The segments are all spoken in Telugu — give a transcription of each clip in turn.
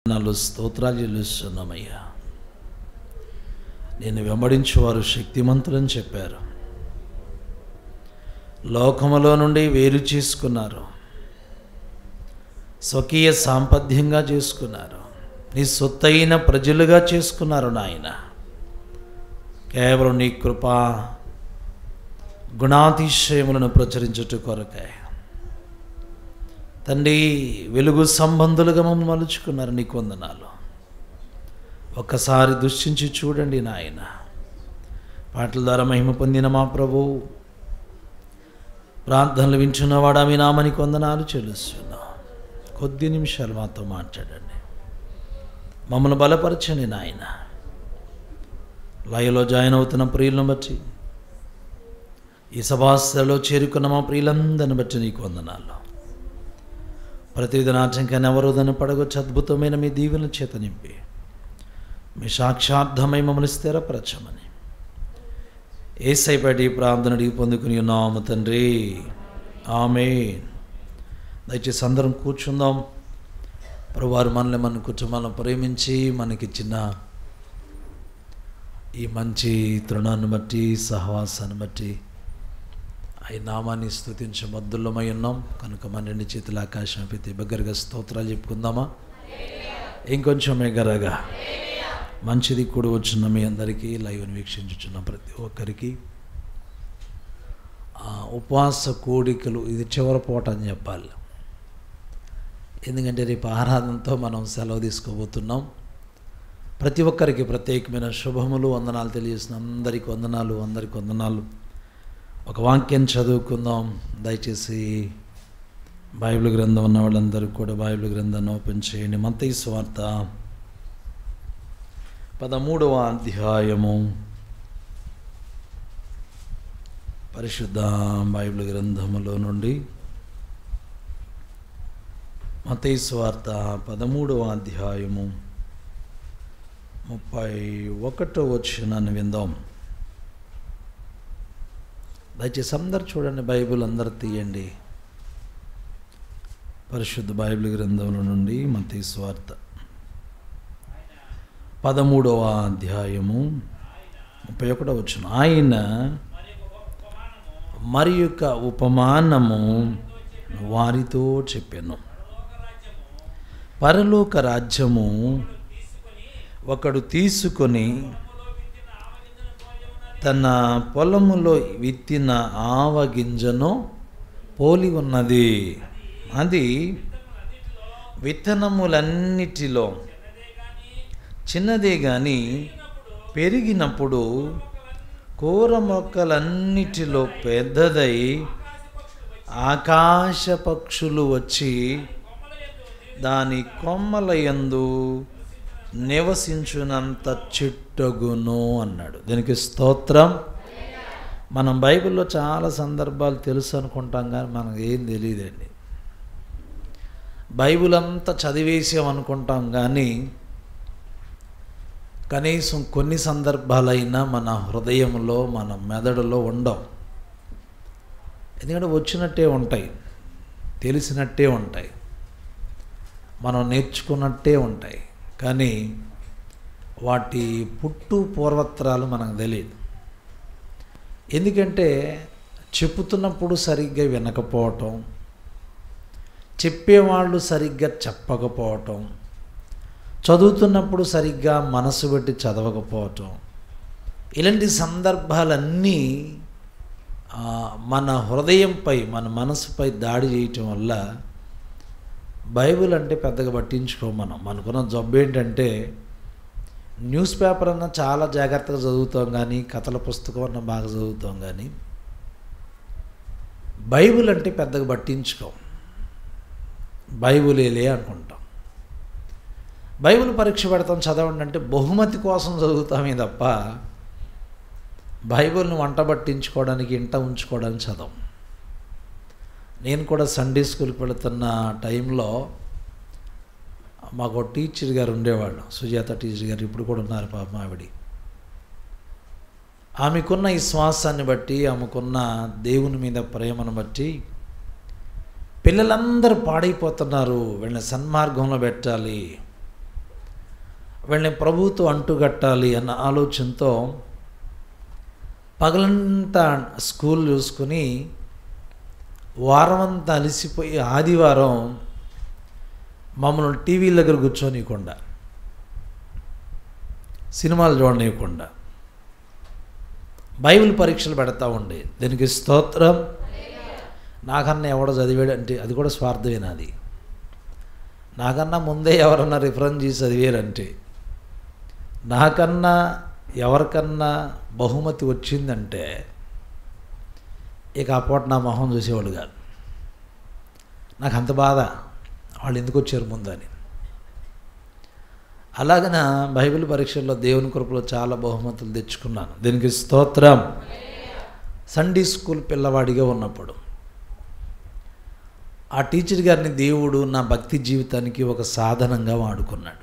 నాలుగు స్తోత్రాలు చెల్లిస్తున్నామయ్యా. నేను వెంబడించేవారు శక్తిమంతులని చెప్పారు. లోకములో నుండి వేరు చేసుకున్నారు, స్వకీయ సాంపథ్యంగా చేసుకున్నారు, నీ సొత్తైన ప్రజలుగా చేసుకున్నారు. నాయన కేవలం నీ కృపా గుణాతిశయములను ప్రచురించుట కొరకే తండ్రి వెలుగు సంబంధులుగా మమ్మల్ని మలుచుకున్నారు. నీకు వందనాలు. ఒక్కసారి దృష్టించి చూడండి నాయన. పాటల ద్వారా మహిమ పొందిన మా ప్రభు, ప్రార్థనలు వింటున్నవాడా మీ నామానికి వందనాలు చెల్లిస్తున్నాం. కొద్ది నిమిషాలు మాతో మాట్లాడండి, మమ్మల్ని బలపరచండి నాయన. లయలో జాయిన్ అవుతున్న ప్రియులను బట్టి, ఈ సభాస్థలో చేరుకున్న మా ప్రియులందరిని బట్టి నీకు వందనాలు. ప్రతివిధ నాట్యంకైనా ఎవరోదని పడగొచ్చి అద్భుతమైన మీ దీవెన చేత నింపి మీ సాక్షార్థమై మమ్మల్ని స్థిరపరచమని యేసయ్యపై ప్రార్థన అడిగి పొందుకుని ఉన్నాము తండ్రి, ఆమేన్. దయచేసి అందరం కూర్చుందాం. ప్రభువారు మనల్ని మన కుటుంబాలను ప్రేమించి మనకిచ్చిన ఈ మంచి తరుణాన్ని బట్టి, సహవాసాన్ని బట్టి ఆయన నామాన్ని స్తుతించే మద్దులమై ఉన్నాం కనుక మన రెండు చేతుల ఆకాశం పెట్టి బిగ్గరగా స్తోత్రాలు చెప్పుకుందామా? ఇంకొంచెం బిగ్గరగా. మంచిది కూడి వచ్చిన మీ అందరికీ, లైవ్ని వీక్షించుచున్న ప్రతి ఒక్కరికి ఉపవాస కోడికలు ఇది చివరి పూట అని చెప్పాలి. ఎందుకంటే రేపు ఆరాధనతో మనం సెలవు తీసుకోబోతున్నాం. ప్రతి ఒక్కరికి ప్రత్యేకమైన శుభములు, వందనాలు తెలియజేసిన అందరికీ వందనాలు, అందరికీ వందనాలు. ఒక వాక్యం చదువుకుందాం. దయచేసి బైబిల్ గ్రంథం ఉన్న వాళ్ళందరూ కూడా బైబిల్ గ్రంథాన్ని ఓపెన్ చేయండి. మత్తయి సువార్త 13వ అధ్యాయము, పరిశుద్ధ బైబిల్ గ్రంథములో నుండి మత్తయి సువార్త 13వ అధ్యాయము 31వ వచనాన్ని విందాం. దయచేసి అందరు చూడండి, బైబిల్ అందరు తీయండి. పరిశుద్ధ బైబిల్ గ్రంథంలో నుండి మత్తయి సువార్త 13వ అధ్యాయము 31వ వచనం. ఆయన మరి యొక్క ఉపమానము వారితో చెప్పెను. పరలోక రాజ్యము ఒకడు తీసుకొని తన పొలములో విత్తిన ఆవగింజను పోలి ఉన్నది. అది విత్తనములన్నిటిలో చిన్నదే కానీ పెరిగినప్పుడు కూర మొక్కలన్నిటిలో పెద్దదై ఆకాశ పక్షులు వచ్చి దాని కొమ్మల యందు నివసించునంత చెట్టగును అన్నాడు. దీనికి స్తోత్రం. మనం బైబిల్లో చాలా సందర్భాలు తెలుసు అనుకుంటాం కానీ మనకు ఏం తెలియదండి. బైబిల్ అంతా చదివేసాం అనుకుంటాం కానీ కనీసం కొన్ని సందర్భాలైనా మన హృదయంలో, మన మెదడులో ఉండవు. ఎందుకంటే వచ్చినట్టే ఉంటాయి, తెలిసినట్టే ఉంటాయి, మనం నేర్చుకున్నట్టే ఉంటాయి, కానీ వాటి పుట్టు పూర్వత్రాలు మనకు తెలియదు. ఎందుకంటే చెప్పుతున్నప్పుడు సరిగ్గా వినకపోవటం, చెప్పేవాళ్ళు సరిగ్గా చెప్పకపోవటం, చదువుతున్నప్పుడు సరిగ్గా మనసు పెట్టి చదవకపోవటం, ఇలాంటి సందర్భాలన్నీ మన హృదయంపై, మన మనసుపై దాడి చేయటం వల్ల బైబిల్ అంటే పెద్దగా పట్టించుకోం మనం. మనకున్న జబ్బు ఏంటంటే న్యూస్ పేపర్ అన్నా చాలా జాగ్రత్తగా చదువుతాం కానీ, కథల పుస్తకం అన్నా బాగా చదువుతాం కానీ బైబిల్ అంటే పెద్దగా పట్టించుకోం. బైబిలేలే అనుకుంటాం. బైబిల్ పరీక్ష పెడతాం చదవండి అంటే బహుమతి కోసం చదువుతామే తప్ప బైబిల్ని వంట పట్టించుకోవడానికి, ఇంట ఉంచుకోవడానికి చదవం. నేను కూడా సండే స్కూల్కి వెళుతున్న టైంలో మాకు టీచర్ గారు ఉండేవాళ్ళు, సుజాత టీచర్ గారు, ఇప్పుడు కూడా ఉన్నారు పాపం ఆవిడ. ఆమెకున్న ఈ శ్వాసాన్ని బట్టి, ఆమెకున్న దేవుని మీద ప్రేమను బట్టి పిల్లలందరూ పాడైపోతున్నారు, వీళ్ళని సన్మార్గంలో పెట్టాలి, వీళ్ళని ప్రభువుతో అంటుగట్టాలి అన్న ఆలోచనతో పగలంతా స్కూల్ చూసుకుని వారమంతా అలసిపోయి ఆదివారం మమ్మల్ని టీవీల దగ్గర కూర్చోనివ్వకుండా, సినిమాలు చూడనివ్వకుండా బైబిల్ పరీక్షలు పెడతా ఉండే. దీనికి స్తోత్రం. నాకన్నా ఎవడో చదివాడు అంటే అది కూడా స్వార్థమే నాది. నాకన్నా ముందే ఎవరన్నా రిఫరెన్స్ చేసి చదివారంటే, నాకన్నా ఎవరికన్నా బహుమతి వచ్చిందంటే ఇక ఆ పూట నా మొహం చూసేవాడు కాదు. నాకు అంత బాధ, వాళ్ళు ఎందుకు వచ్చారు ముందని. అలాగన బైబిల్ పరీక్షల్లో దేవుని కృపలో చాలా బహుమతులు తెచ్చుకున్నాను. దీనికి స్తోత్రం. సండే స్కూల్ పిల్లవాడిగా ఉన్నప్పుడు ఆ టీచర్ గారిని దేవుడు నా భక్తి జీవితానికి ఒక సాధనంగా వాడుకున్నాడు.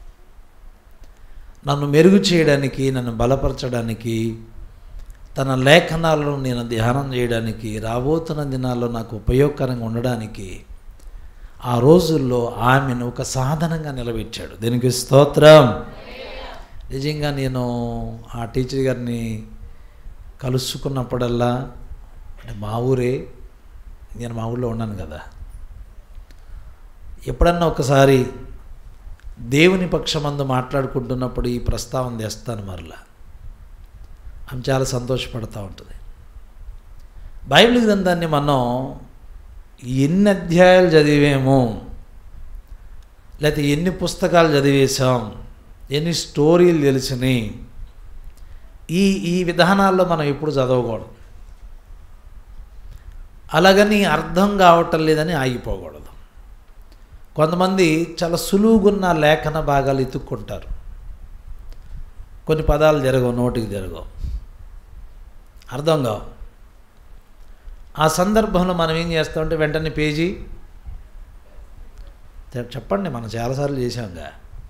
నన్ను మెరుగు చేయడానికి, నన్ను బలపరచడానికి, తన లేఖనాలను నేను ధ్యానం చేయడానికి, రాబోతున్న దినాల్లో నాకు ఉపయోగకరంగా ఉండడానికి ఆ రోజుల్లో ఆమెను ఒక సాధనంగా నిలబెట్టాడు. దీనికి స్తోత్రం. నిజంగా నేను ఆ టీచర్ గారిని కలుసుకున్నప్పుడల్లా, అంటే మా ఊరే, నేను మా ఊళ్ళో ఉన్నాను కదా, ఎప్పుడన్నా ఒకసారి దేవుని పక్షమందు మాట్లాడుకుంటున్నప్పుడు ఈ ప్రస్తావన తెస్తాను. మరలా ఆమె చాలా సంతోషపడుతూ ఉంటుంది. బైబిల్ గ్రంథాన్ని మనం ఎన్ని అధ్యాయాలు చదివేమో, లేకపోతే ఎన్ని పుస్తకాలు చదివేశాం, ఎన్ని స్టోరీలు తెలిసినాయి, ఈ విధానాల్లో మనం ఎప్పుడు చదవకూడదు. అలాగని అర్థం కావటం లేదని ఆగిపోకూడదు. కొంతమంది చాలా సులువుగున్న లేఖన భాగాలు ఎత్తుక్కుంటారు. కొన్ని పదాలు జరగవు, నోటికి జరగవు, అర్థం కావు. ఆ సందర్భంలో మనం ఏం చేస్తామంటే వెంటనే పేజీ చెప్పండి, మనం చాలాసార్లు చేసాంగా,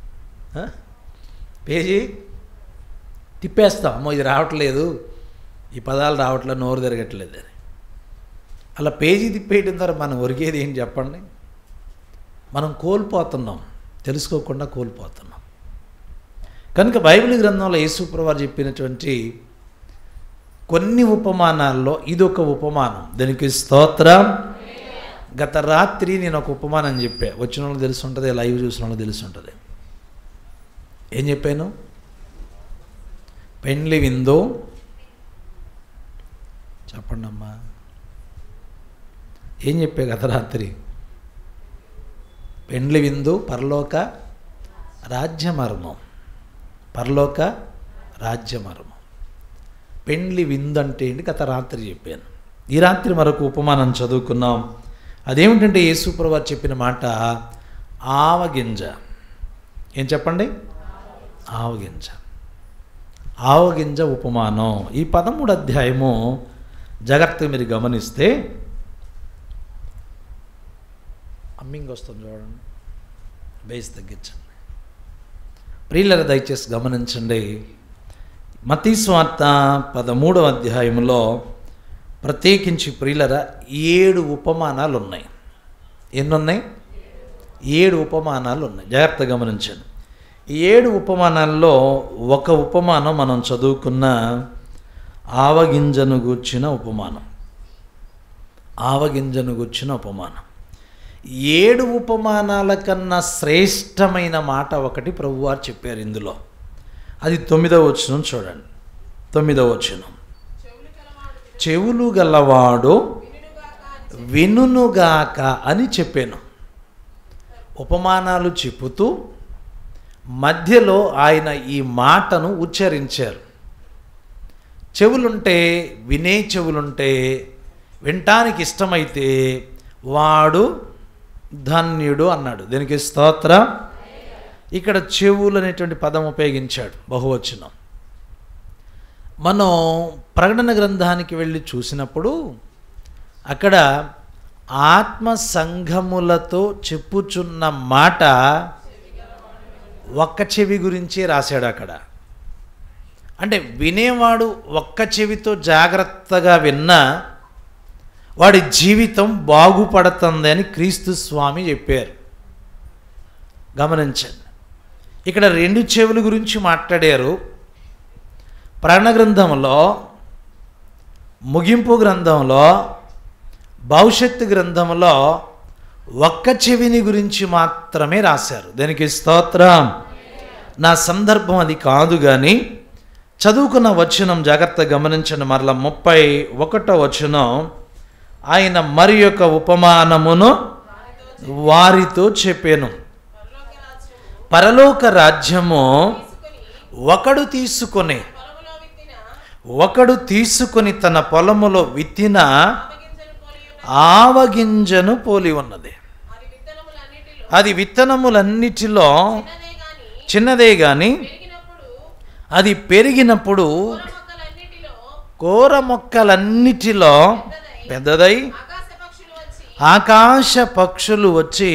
పేజీ తిప్పేస్తాం. అమ్మో ఇది రావట్లేదు, ఈ పదాలు రావట్లేదు, నోరు తిరగట్లేదు అని. అలా పేజీ తిప్పేయడం ద్వారా మనం ఒరిగేది ఏంటి చెప్పండి? మనం కోల్పోతున్నాం, తెలుసుకోకుండా కోల్పోతున్నాం. కనుక బైబిల్ గ్రంథంలో యేసుప్రభువు వారు చెప్పినటువంటి కొన్ని ఉపమానాల్లో ఇదొక ఉపమానం. దీనికి స్తోత్రం. గత రాత్రి నేను ఒక ఉపమానం చెప్పా. వచ్చిన వాళ్ళకి తెలిసి ఉంటుంది, లైవ్ చూసిన వాళ్ళకి తెలిసి ఉంటుంది. ఏం చెప్పాను? పెండ్లి విందు, చెప్పండి అమ్మా, ఏం చెప్పా గత రాత్రి? పెండ్లి విందు, పరలోక రాజ్యమర్మం. పరలోక రాజ్యమర్మం. పెండ్లి విందు అంటే ఏంటి గత రాత్రి చెప్పాను. ఈ రాత్రి మరొక ఉపమానం చదువుకున్నాం. అదేమిటంటే యేసుప్రభువు వారు చెప్పిన మాట ఆవగింజ. ఏం చెప్పండి? ఆవగింజ. ఆవగింజ ఉపమానం. ఈ 13వ అధ్యాయము జాగ్రత్తగా మీరు గమనిస్తే, అమ్మింగ్ వస్తుంది చూడండి, బేస్ తగ్గించండి. ప్రియులారా దయచేసి గమనించండి. మత్తయి సువార్త 13వ అధ్యాయంలో ప్రత్యేకించి ప్రియులారా 7 ఉపమానాలు ఉన్నాయి. ఎన్నున్నాయి? 7 ఉపమానాలు ఉన్నాయి. జాగ్రత్తగా గమనించండి. ఈ 7 ఉపమానాల్లో ఒక ఉపమానం మనం చదువుకున్న ఆవగింజను గూర్చిన ఉపమానం. ఆవగింజను గూర్చిన ఉపమానం. 7 ఉపమానాల కన్నా శ్రేష్టమైన మాట ఒకటి ప్రభువారు చెప్పారు ఇందులో. అది 9వ వచనం చూడండి. 9వ వచనం, చెవులు గలవాడు వినుగాక అని చెప్పాను. ఉపమానాలు చెప్పుతూ మధ్యలో ఆయన ఈ మాటను ఉచ్చరించారు. చెవులుంటే, వినే చెవులుంటే, వినటానికి ఇష్టమైతే వాడు ధన్యుడు అన్నాడు. దీనికి స్తోత్రం. ఇక్కడ చెవులు అనేటువంటి పదం ఉపయోగించాడు, బహువచనం. మనం ప్రకటన గ్రంథానికి వెళ్ళి చూసినప్పుడు అక్కడ ఆత్మ సంఘములతో చెప్పుచున్న మాట ఒక్క చెవి గురించి రాశాడు అక్కడ. అంటే వినేవాడు ఒక్క చెవితో జాగ్రత్తగా విన్నా వాడి జీవితం బాగుపడుతుంది అని క్రీస్తు స్వామి చెప్పారు. గమనించండి. ఇక్కడ 2 చెవుల గురించి మాట్లాడారు. ప్రకటన గ్రంథంలో, ముగింపు గ్రంథంలో, భవిష్యత్తు గ్రంథంలో ఒక్క చెవిని గురించి మాత్రమే రాశారు. దానికి స్తోత్రం. నా సందర్భం అది కాదు, కానీ చదువుకున్న వచనం జాగ్రత్తగా గమనించండి. మరలా 31వ వచనం, ఆయన మరి యొక్క ఉపమానమును వారితో చెప్పాను. పరలోక రాజ్యము ఒకడు తీసుకొని తన పొలములో విత్తిన ఆవగింజను పోలి ఉన్నది. అది విత్తనములన్నిటిలో చిన్నదే గాని అది పెరిగినప్పుడు కూర మొక్కలన్నిటిలో పెద్దదై ఆకాశ పక్షులు వచ్చి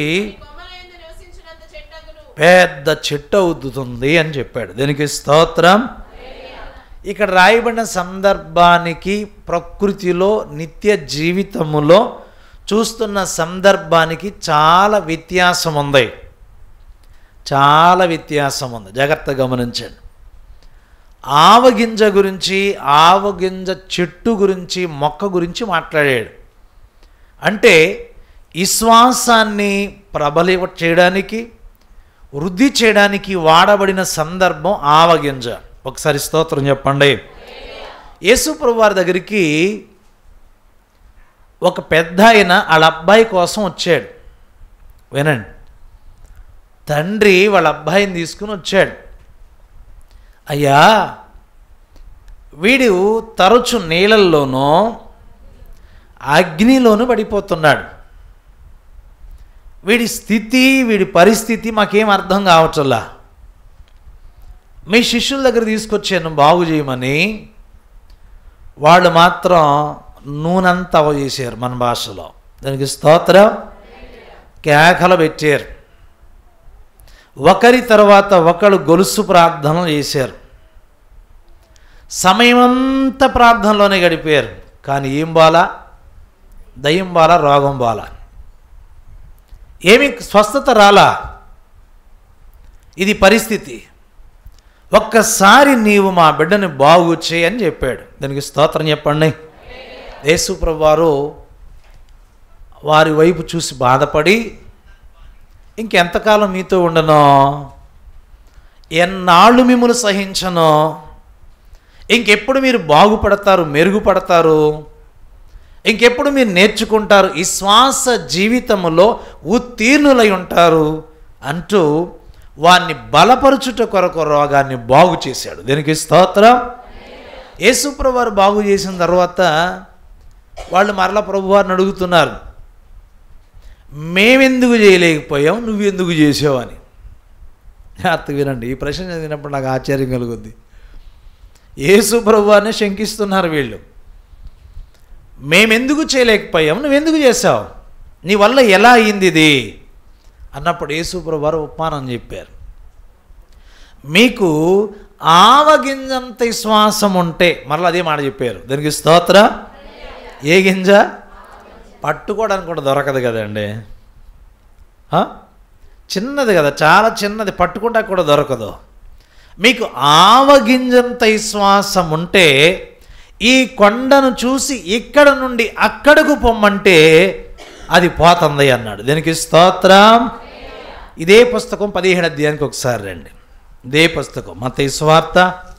పెద్ద చెట్టు అవుతుంది అని చెప్పాడు. దీనికి స్తోత్రం. ఇక్కడ రాయబడిన సందర్భానికి, ప్రకృతిలో నిత్య జీవితములో చూస్తున్న సందర్భానికి చాలా వ్యత్యాసం ఉంది. చాలా వ్యత్యాసం ఉంది, జాగ్రత్తగా గమనించండి. ఆవగింజ గురించి, ఆవగింజ చెట్టు గురించి, మొక్క గురించి మాట్లాడాడు. అంటే విశ్వాసాన్ని ప్రబలివ చేయడానికి, వృద్ధి చేయడానికి వాడబడిన సందర్భం ఆవగింజ. ఒకసారి స్తోత్రం చెప్పండి. యేసు ప్రభు వారి దగ్గరికి ఒక పెద్ద ఆయన వాళ్ళ అబ్బాయి కోసం వచ్చాడు. వినండి, తండ్రి వాళ్ళ అబ్బాయిని తీసుకుని వచ్చాడు. అయ్యా, వీడు తరచు నీళ్ళల్లోనూ అగ్నిలోనూ పడిపోతున్నాడు. వీడి స్థితి, వీడి పరిస్థితి మాకేం అర్థం కావట్లా. మీ శిష్యుల దగ్గర తీసుకొచ్చాను బాగు చేయమని. వాళ్ళు మాత్రం నూనెంతా చేశారు, మన భాషలో. దానికి స్తోత్రం. కేకలు పెట్టారు. ఒకరి తర్వాత ఒకరు గొలుసు ప్రార్థనలు చేశారు. సమయమంతా ప్రార్థనలోనే గడిపారు. కానీ ఏం బాలా? దయ్యం బాలా, రోగం బాలా, ఏమి స్వస్థత రాలా. ఇది పరిస్థితి. ఒక్కసారి నీవు మా బిడ్డని బాగు చేయని చెప్పాడు. దానికి స్తోత్రం చెప్పండి. యేసు ప్రభువు వారు వారి వైపు చూసి బాధపడి, ఇంకెంతకాలం మీతో ఉండనో, ఎన్నాళ్ళు మిమ్మల్ని సహించనో, ఇంకెప్పుడు మీరు బాగుపడతారు, మెరుగుపడతారు, ఇంకెప్పుడు మీరు నేర్చుకుంటారు, విశ్వాస జీవితంలో ఉత్తీర్ణులై ఉంటారు అంటూ వారిని బలపరచుట కొరకు రోగాన్ని బాగు చేశాడు. దీనికి స్తోత్రం. యేసు ప్రభు వారు బాగు చేసిన తర్వాత వాళ్ళు మరలా ప్రభువారిని అడుగుతున్నారు, మేమెందుకు చేయలేకపోయాం, నువ్వెందుకు చేసావు అని. జాగ్రత్తగా వినండి, ఈ ప్రశ్న చదివినప్పుడు నాకు ఆశ్చర్యం కలుగుద్ది. యేసు ప్రభువారిని శంకిస్తున్నారు వీళ్ళు. మేమెందుకు చేయలేకపోయాం, నువ్వెందుకు చేసావు, నీ వల్ల ఎలా అయింది ఇది అన్నప్పుడు యేసు ప్రభువు వారు ఉపమానం చెప్పారు. మీకు ఆవగింజంత విశ్వాసం ఉంటే, మరలా అదే మాట చెప్పారు. దానికి స్తోత్ర. ఏ గింజ? పట్టుకోవడానికి కూడా దొరకదు కదండి, చిన్నది కదా, చాలా చిన్నది, పట్టుకోవడానికి కూడా దొరకదు. మీకు ఆవగింజంత విశ్వాసం ఉంటే ఈ కొండను చూసి ఇక్కడ నుండి అక్కడకు పొమ్మంటే అది పోతుంది అన్నాడు. దీనికి స్తోత్రం. ఇదే పుస్తకం 17వ అధ్యాయానికి ఒకసారి రండి. ఇదే పుస్తకం మత్తయి సువార్త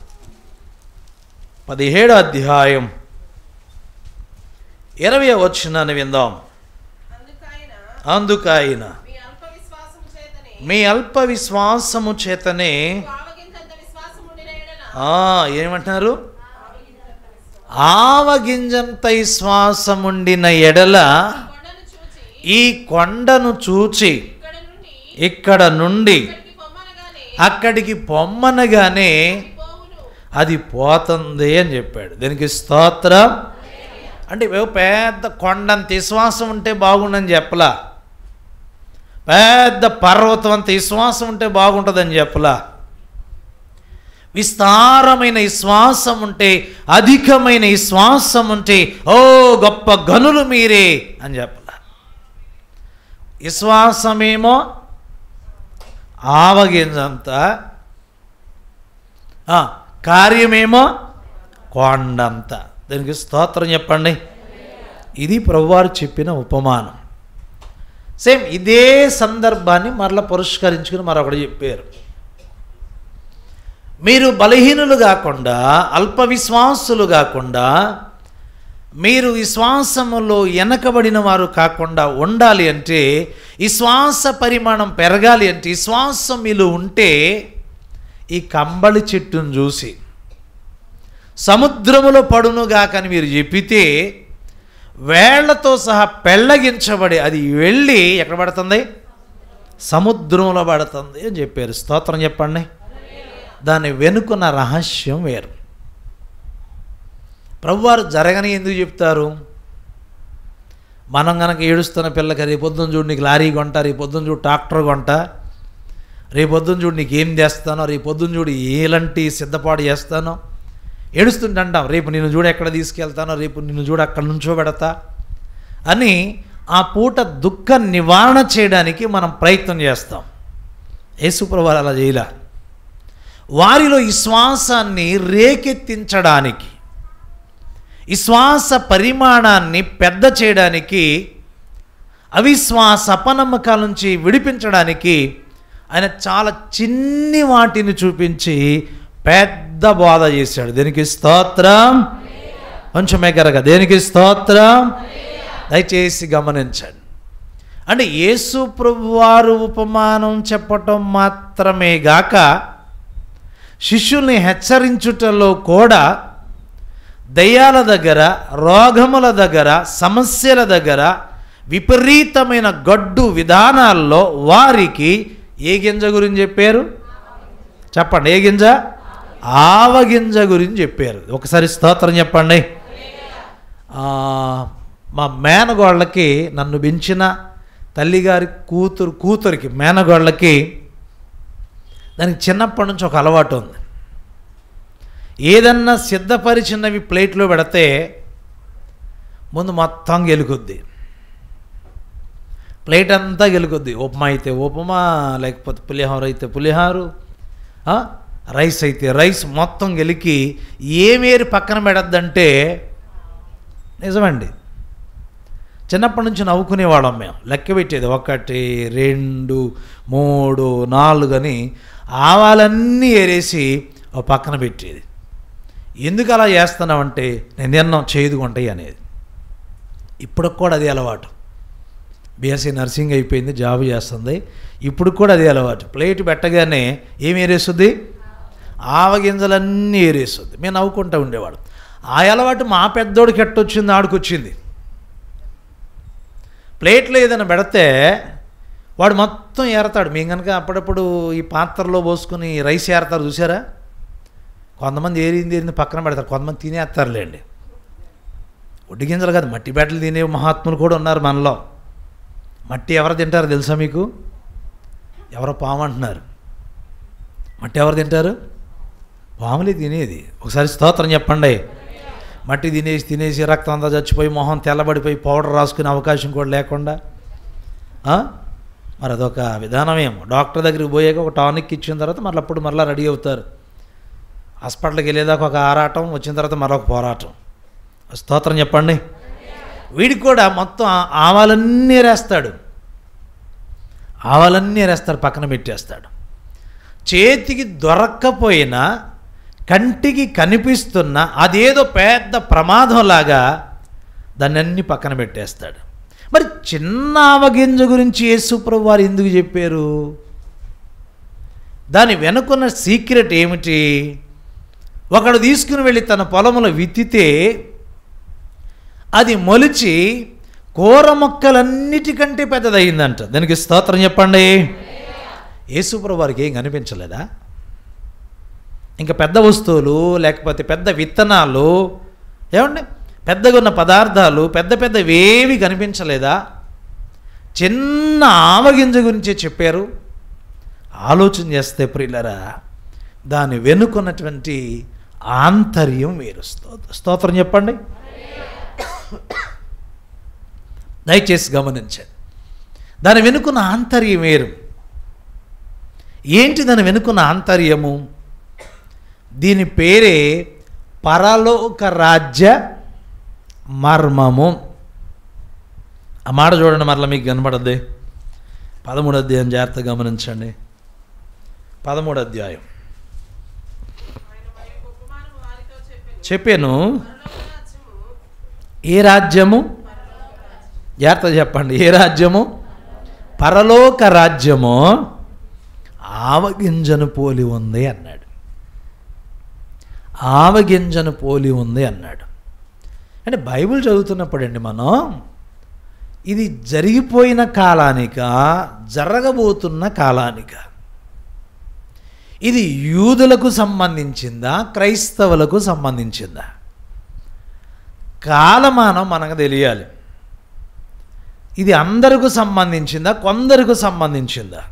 17వ అధ్యాయం 20వ వచనాన్ని విందాం. అందుకైన మీ అల్ప విశ్వాసము చేతనే ఏమంటున్నారు? ఆవగింజంత విశ్వాసముండిన ఎడల ఈ కొండను చూచి ఇక్కడ నుండి అక్కడికి పొమ్మనగానే అది పోతుంది అని చెప్పాడు. దీనికి స్తోత్రం. అంటే పెద్ద కొండంత విశ్వాసం ఉంటే బాగుండని చెప్పలా, పెద్ద పర్వతం అంత విశ్వాసం ఉంటే బాగుంటుందని చెప్పలా, విస్తారమైన విశ్వాసం ఉంటే, అధికమైన విశ్వాసం ఉంటే ఓ గొప్ప గనులు మీరే అని చెప్పాల. విశ్వాసమేమో ఆవగింజంత, కార్యమేమో కొండంత. దానికి స్తోత్రం చెప్పండి. ఇది ప్రభువారు చెప్పిన ఉపమానం. సేమ్ ఇదే సందర్భాన్ని మరలా పురస్కరించుకుని మరొకటి చెప్పారు. మీరు బలహీనులు కాకుండా, అల్ప విశ్వాసులు కాకుండా, మీరు విశ్వాసములో వెనకబడిన వారు కాకుండా ఉండాలి అంటే, విశ్వాస పరిమాణం పెరగాలి అంటే, విశ్వాసం మీలో ఉంటే ఈ కంబళి చెట్టును చూసి సముద్రములో పడునుగాకని మీరు చెప్పితే వేళ్లతో సహా పెళ్ళగించబడి అది వెళ్ళి ఎక్కడ పడుతుంది? సముద్రంలో పడుతుంది అని చెప్పారు. స్తోత్రం చెప్పండి. దాని వెనుకున్న రహస్యం వేరు. ప్రభువారు జరగని ఎందుకు చెప్తారు? మనం కనుక ఏడుస్తున్న పిల్లకి రేపొద్దున చూడు నీకు లారీ కొంట, రేపొద్దున చూడు ట్రాక్టర్ కొంట, రేపొద్దున చూడు నీకు ఏం చేస్తానో, రేపొద్దున చూడు ఏలంటి సిద్ధపాటు చేస్తానో ఏడుస్తుంటే అంటాం, రేపు నిన్ను చూడు ఎక్కడ తీసుకెళ్తానో, రేపు నిన్ను చూడు అక్కడ నుంచో పెడతా అని ఆ పూట దుఃఖ నివారణ చేయడానికి మనం ప్రయత్నం చేస్తాం. యేసుప్రభువారు అలా చేయలే. వారిలో విశ్వాసాన్ని రేకెత్తించడానికి, విశ్వాస పరిమాణాన్ని పెద్ద చేయడానికి, అవిశ్వాస అపనమ్మకాల నుంచి విడిపించడానికి ఆయన చాలా చిన్ని వాటిని చూపించి పెద్ద బోధ చేశాడు. దేనికి స్తోత్రం? కొంచెం ఎగరగా దేనికి స్తోత్రం? దయచేసి గమనించండి. అంటే యేసు ప్రభువారు ఉపమానం చెప్పటం మాత్రమే గాక శిష్యుల్ని హెచ్చరించుటలో కూడా దయ్యాల దగ్గర, రోగముల దగ్గర, సమస్యల దగ్గర, విపరీతమైన గడ్డు విధానాల్లో వారికి ఏ గింజ గురించి చెప్పారు? చెప్పండి. ఏ గింజ? ఆవగింజ గురించి చెప్పారు. ఒకసారి స్తోత్రం చెప్పండి. మా మేనగోళ్ళకి, నన్ను పెంచిన తల్లిగారి కూతురికి మేనగోళ్ళకి దానికి చిన్నప్పటి నుంచి ఒక అలవాటు ఉంది. ఏదన్నా సిద్ధపరిచినవి ప్లేట్లో పెడితే ముందు మొత్తం గెలుకుద్ది, ప్లేట్ అంతా గెలుకుద్ది. ఉప్మా అయితే ఉప్మా, లేకపోతే పులిహోర అయితే పులిహోరు, రైస్ అయితే రైస్, మొత్తం గెలికి ఏమేరి పక్కన పెడద్దంటే నిజమండి. చిన్నప్పటి నుంచి నవ్వుకునేవాళ్ళం మేము. లెక్క పెట్టేది 1, 2, 3, 4 అని ఆవాలన్నీ ఏరేసి ఒక పక్కన పెట్టేది. ఎందుకు అలా చేస్తున్నామంటే నేను తిన్నాం చేదుకుంటాయి అనేది. ఇప్పటికి కూడా అదే అలవాటు. బీఎస్సీ నర్సింగ్ అయిపోయింది, జాబ్ చేస్తుంది. ఇప్పుడు కూడా అదే అలవాటు. ప్లేట్ పెట్టగానే ఏమి ఏరేస్తుంది? ఆవగింజలన్నీ ఏరేస్తుంది. మేము నవ్వుకుంటూ ఉండేవాడు. ఆ అలవాటు మా పెద్దోడికి ఎట్టొచ్చింది, ఆడికొచ్చింది. ప్లేట్లో ఏదైనా పెడితే వాడు మొత్తం ఏరతాడు. మేము కనుక అప్పుడప్పుడు ఈ పాత్రలో పోసుకుని రైస్ ఏరతారు చూసారా? కొంతమంది ఏరింది పక్కన పెడతారు, కొంతమంది తినేస్తారులేండి. ఒడ్డు గింజలు కాదు, మట్టి బెట్టలు తినే మహాత్ములు కూడా ఉన్నారు మనలో. మట్టి ఎవరు తింటారు తెలుసా మీకు? ఎవరో పాము అంటున్నారు. మట్టి ఎవరు తింటారు? పాములే తినేది. ఒకసారి స్తోత్రం చెప్పండి. మట్టి తినేసి రక్తం అంతా చచ్చిపోయి మొహం తెల్లబడిపోయి పౌడర్ రాసుకునే అవకాశం కూడా లేకుండా, మరి అదొక విధానమేమో. డాక్టర్ దగ్గరికి పోయాక ఒక టానిక్ ఇచ్చిన తర్వాత మళ్ళీ రెడీ అవుతారు. హాస్పిటల్కి వెళ్ళేదాకా ఒక ఆరాటం, వచ్చిన తర్వాత మరొక పోరాటం. స్తోత్రం చెప్పండి. వీడికి కూడా మొత్తం ఆవాలన్నీ వేస్తాడు, పక్కన పెట్టేస్తాడు. చేతికి దొరక్కపోయినా కంటికి కనిపిస్తున్న అదేదో పెద్ద ప్రమాదంలాగా దాన్ని అన్ని పక్కన పెట్టేస్తాడు. మరి చిన్న ఆవగింజ గురించి యేసుప్రభు వారు ఎందుకు చెప్పారు? దాని వెనుకున్న సీక్రెట్ ఏమిటి? ఒకడు తీసుకుని వెళ్ళి తన పొలంలో విత్తితే అది మొలిచి కూర మొక్కలన్నిటికంటే పెద్దదయ్యిందంట. దానికి స్తోత్రం చెప్పండి. యేసుప్రభు వారికి ఏం కనిపించలేదా? ఇంకా పెద్ద వస్తువులు లేకపోతే పెద్ద విత్తనాలు, ఏమండి పెద్దగా ఉన్న పదార్థాలు పెద్దవేవి కనిపించలేదా? చిన్న ఆవగింజ గురించే చెప్పారు. ఆలోచన చేస్తే ప్రియులరా, దాని వెనుకున్నటువంటి ఆంతర్యం వేరు. స్తోత్రం చెప్పండి. దయచేసి గమనించండి. దాని వెనుకున్న ఆంతర్యం వేరు. ఏంటి దాని వెనుకున్న ఆంతర్యము? దీని పేరే పరలోక రాజ్య మర్మము. ఆ మాట చూడండి, మరలా మీకు కనబడద్ది. 13వ అధ్యాయం జాగ్రత్తగా గమనించండి. 13వ అధ్యాయం చెప్పాను. ఏ రాజ్యము? జాగ్రత్త చెప్పండి. ఏ రాజ్యము? పరలోక రాజ్యము ఆవగింజను పోలి ఉంది అన్నాడు. ఆవగింజను పోలి ఉంది అన్నాడు. అంటే బైబిల్ చదువుతున్నప్పుడండి మనం ఇది జరిగిపోయిన కాలానిక, జరగబోతున్న కాలానిక, ఇది యూదులకు సంబంధించిందా, క్రైస్తవులకు సంబంధించిందా? కాలమానం మనకు తెలియాలి. ఇది అందరికీ సంబంధించిందా, కొందరికి సంబంధించిందా?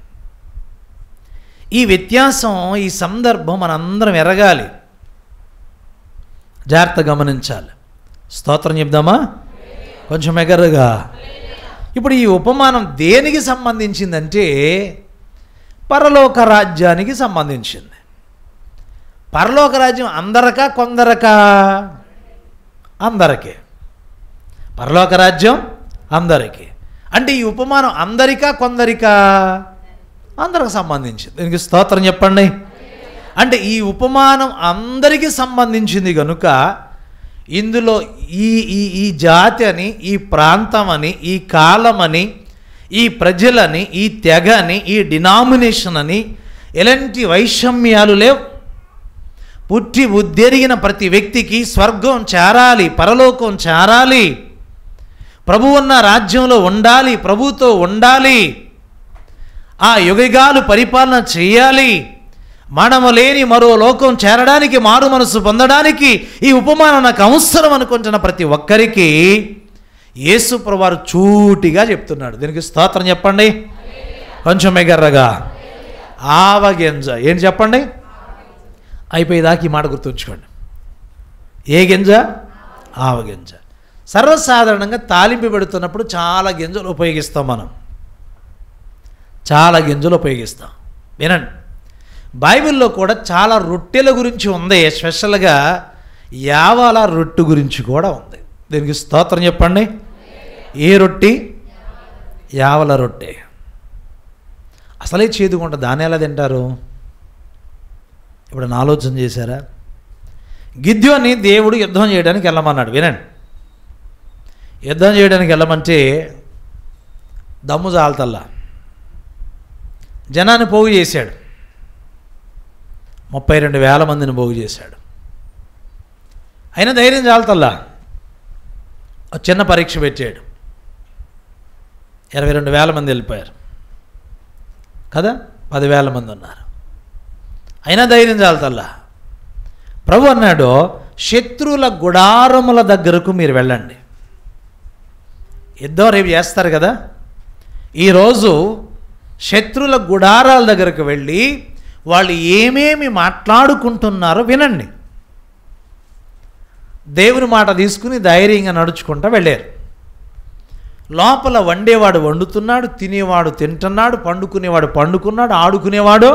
ఈ వ్యత్యాసం, ఈ సందర్భం మనందరం ఎరగాలి, జాగ్రత్త గమనించాలి. స్తోత్రం చెప్దామా? కొంచెం ఎగరగా. ఇప్పుడు ఈ ఉపమానం దేనికి సంబంధించిందంటే పరలోక రాజ్యానికి సంబంధించింది. పరలోక రాజ్యం అందరికా, కొందరకా? అందరికీ. పరలోక రాజ్యం అందరికీ. అంటే ఈ ఉపమానం అందరికా, కొందరికా? అందరికి సంబంధించింది. దీనికి స్తోత్రం చెప్పండి. అంటే ఈ ఉపమానం అందరికీ సంబంధించింది కనుక ఇందులో ఈ జాతి అని, ఈ ప్రాంతం అని, ఈ కాలమని, ఈ ప్రజలని, ఈ తెగని, ఈ డినామినేషన్ అని ఎలాంటి వైషమ్యాలు లేవు. పుట్టి ఉద్దెరిగిన ప్రతి వ్యక్తికి స్వర్గం చేరాలి, పరలోకం చేరాలి, ప్రభు ఉన్న రాజ్యంలో ఉండాలి, ప్రభుతో ఉండాలి, ఆ యుగయుగాలు పరిపాలన చేయాలి, మనము లేని మరో లోకం చేరడానికి, మారు మనసు పొందడానికి ఈ ఉపమానం నాకు అవసరం అనుకుంటున్న ప్రతి ఒక్కరికి యేసు ప్రభువారు చూటిగా చెప్తున్నాడు. దీనికి స్తోత్రం చెప్పండి. కొంచెం ఎగర్రగా. ఆవగింజ ఏంటి చెప్పండి? అయిపోయేదాకా ఈ మాట గుర్తుంచుకోండి. ఏ గింజ? ఆవగింజ. సర్వసాధారణంగా తాలింపు పెడుతున్నప్పుడు చాలా గింజలు ఉపయోగిస్తాం మనం, చాలా గింజలు ఉపయోగిస్తాం. వినండి, బైబిల్లో కూడా చాలా రొట్టెల గురించి ఉంది. స్పెషల్గా యావాల రొట్టె గురించి కూడా ఉంది. దీనికి స్తోత్రం చెప్పండి. ఏ రొట్టె? యావల రొట్టె. అసలే చేదుకుంటా, దాన్ని ఎలా తింటారు? ఇప్పుడు ఆలోచన చేశారా? గిద్యోని దేవుడు యుద్ధం చేయడానికి వెళ్ళమన్నాడు. వినండి, యుద్ధం చేయడానికి వెళ్ళమంటే దమ్ము జాలతల్లా జనాన్ని పోగు చేశాడు. 32,000 మందిని పోగు చేశాడు. అయినా ధైర్యం చాలతల్లా చిన్న పరీక్ష పెట్టాడు. 22,000 మంది వెళ్ళిపోయారు కదా, 10,000 మంది ఉన్నారు. అయినా ధైర్యం చాలతల్లా. ప్రభు అన్నాడు, శత్రువుల గుడారముల దగ్గరకు మీరు వెళ్ళండి. యుద్ధం రేపు చేస్తారు కదా, ఈరోజు శత్రువుల గుడారాల దగ్గరకు వెళ్ళి వాళ్ళు ఏమేమి మాట్లాడుకుంటున్నారో వినండి. దేవుని మాట తీసుకుని ధైర్యంగా నడుచుకుంటూ వెళ్ళారు. లోపల వండేవాడు వండుతున్నాడు, తినేవాడు తింటున్నాడు, పండుకునేవాడు పండుకున్నాడు, ఆడుకునేవాడు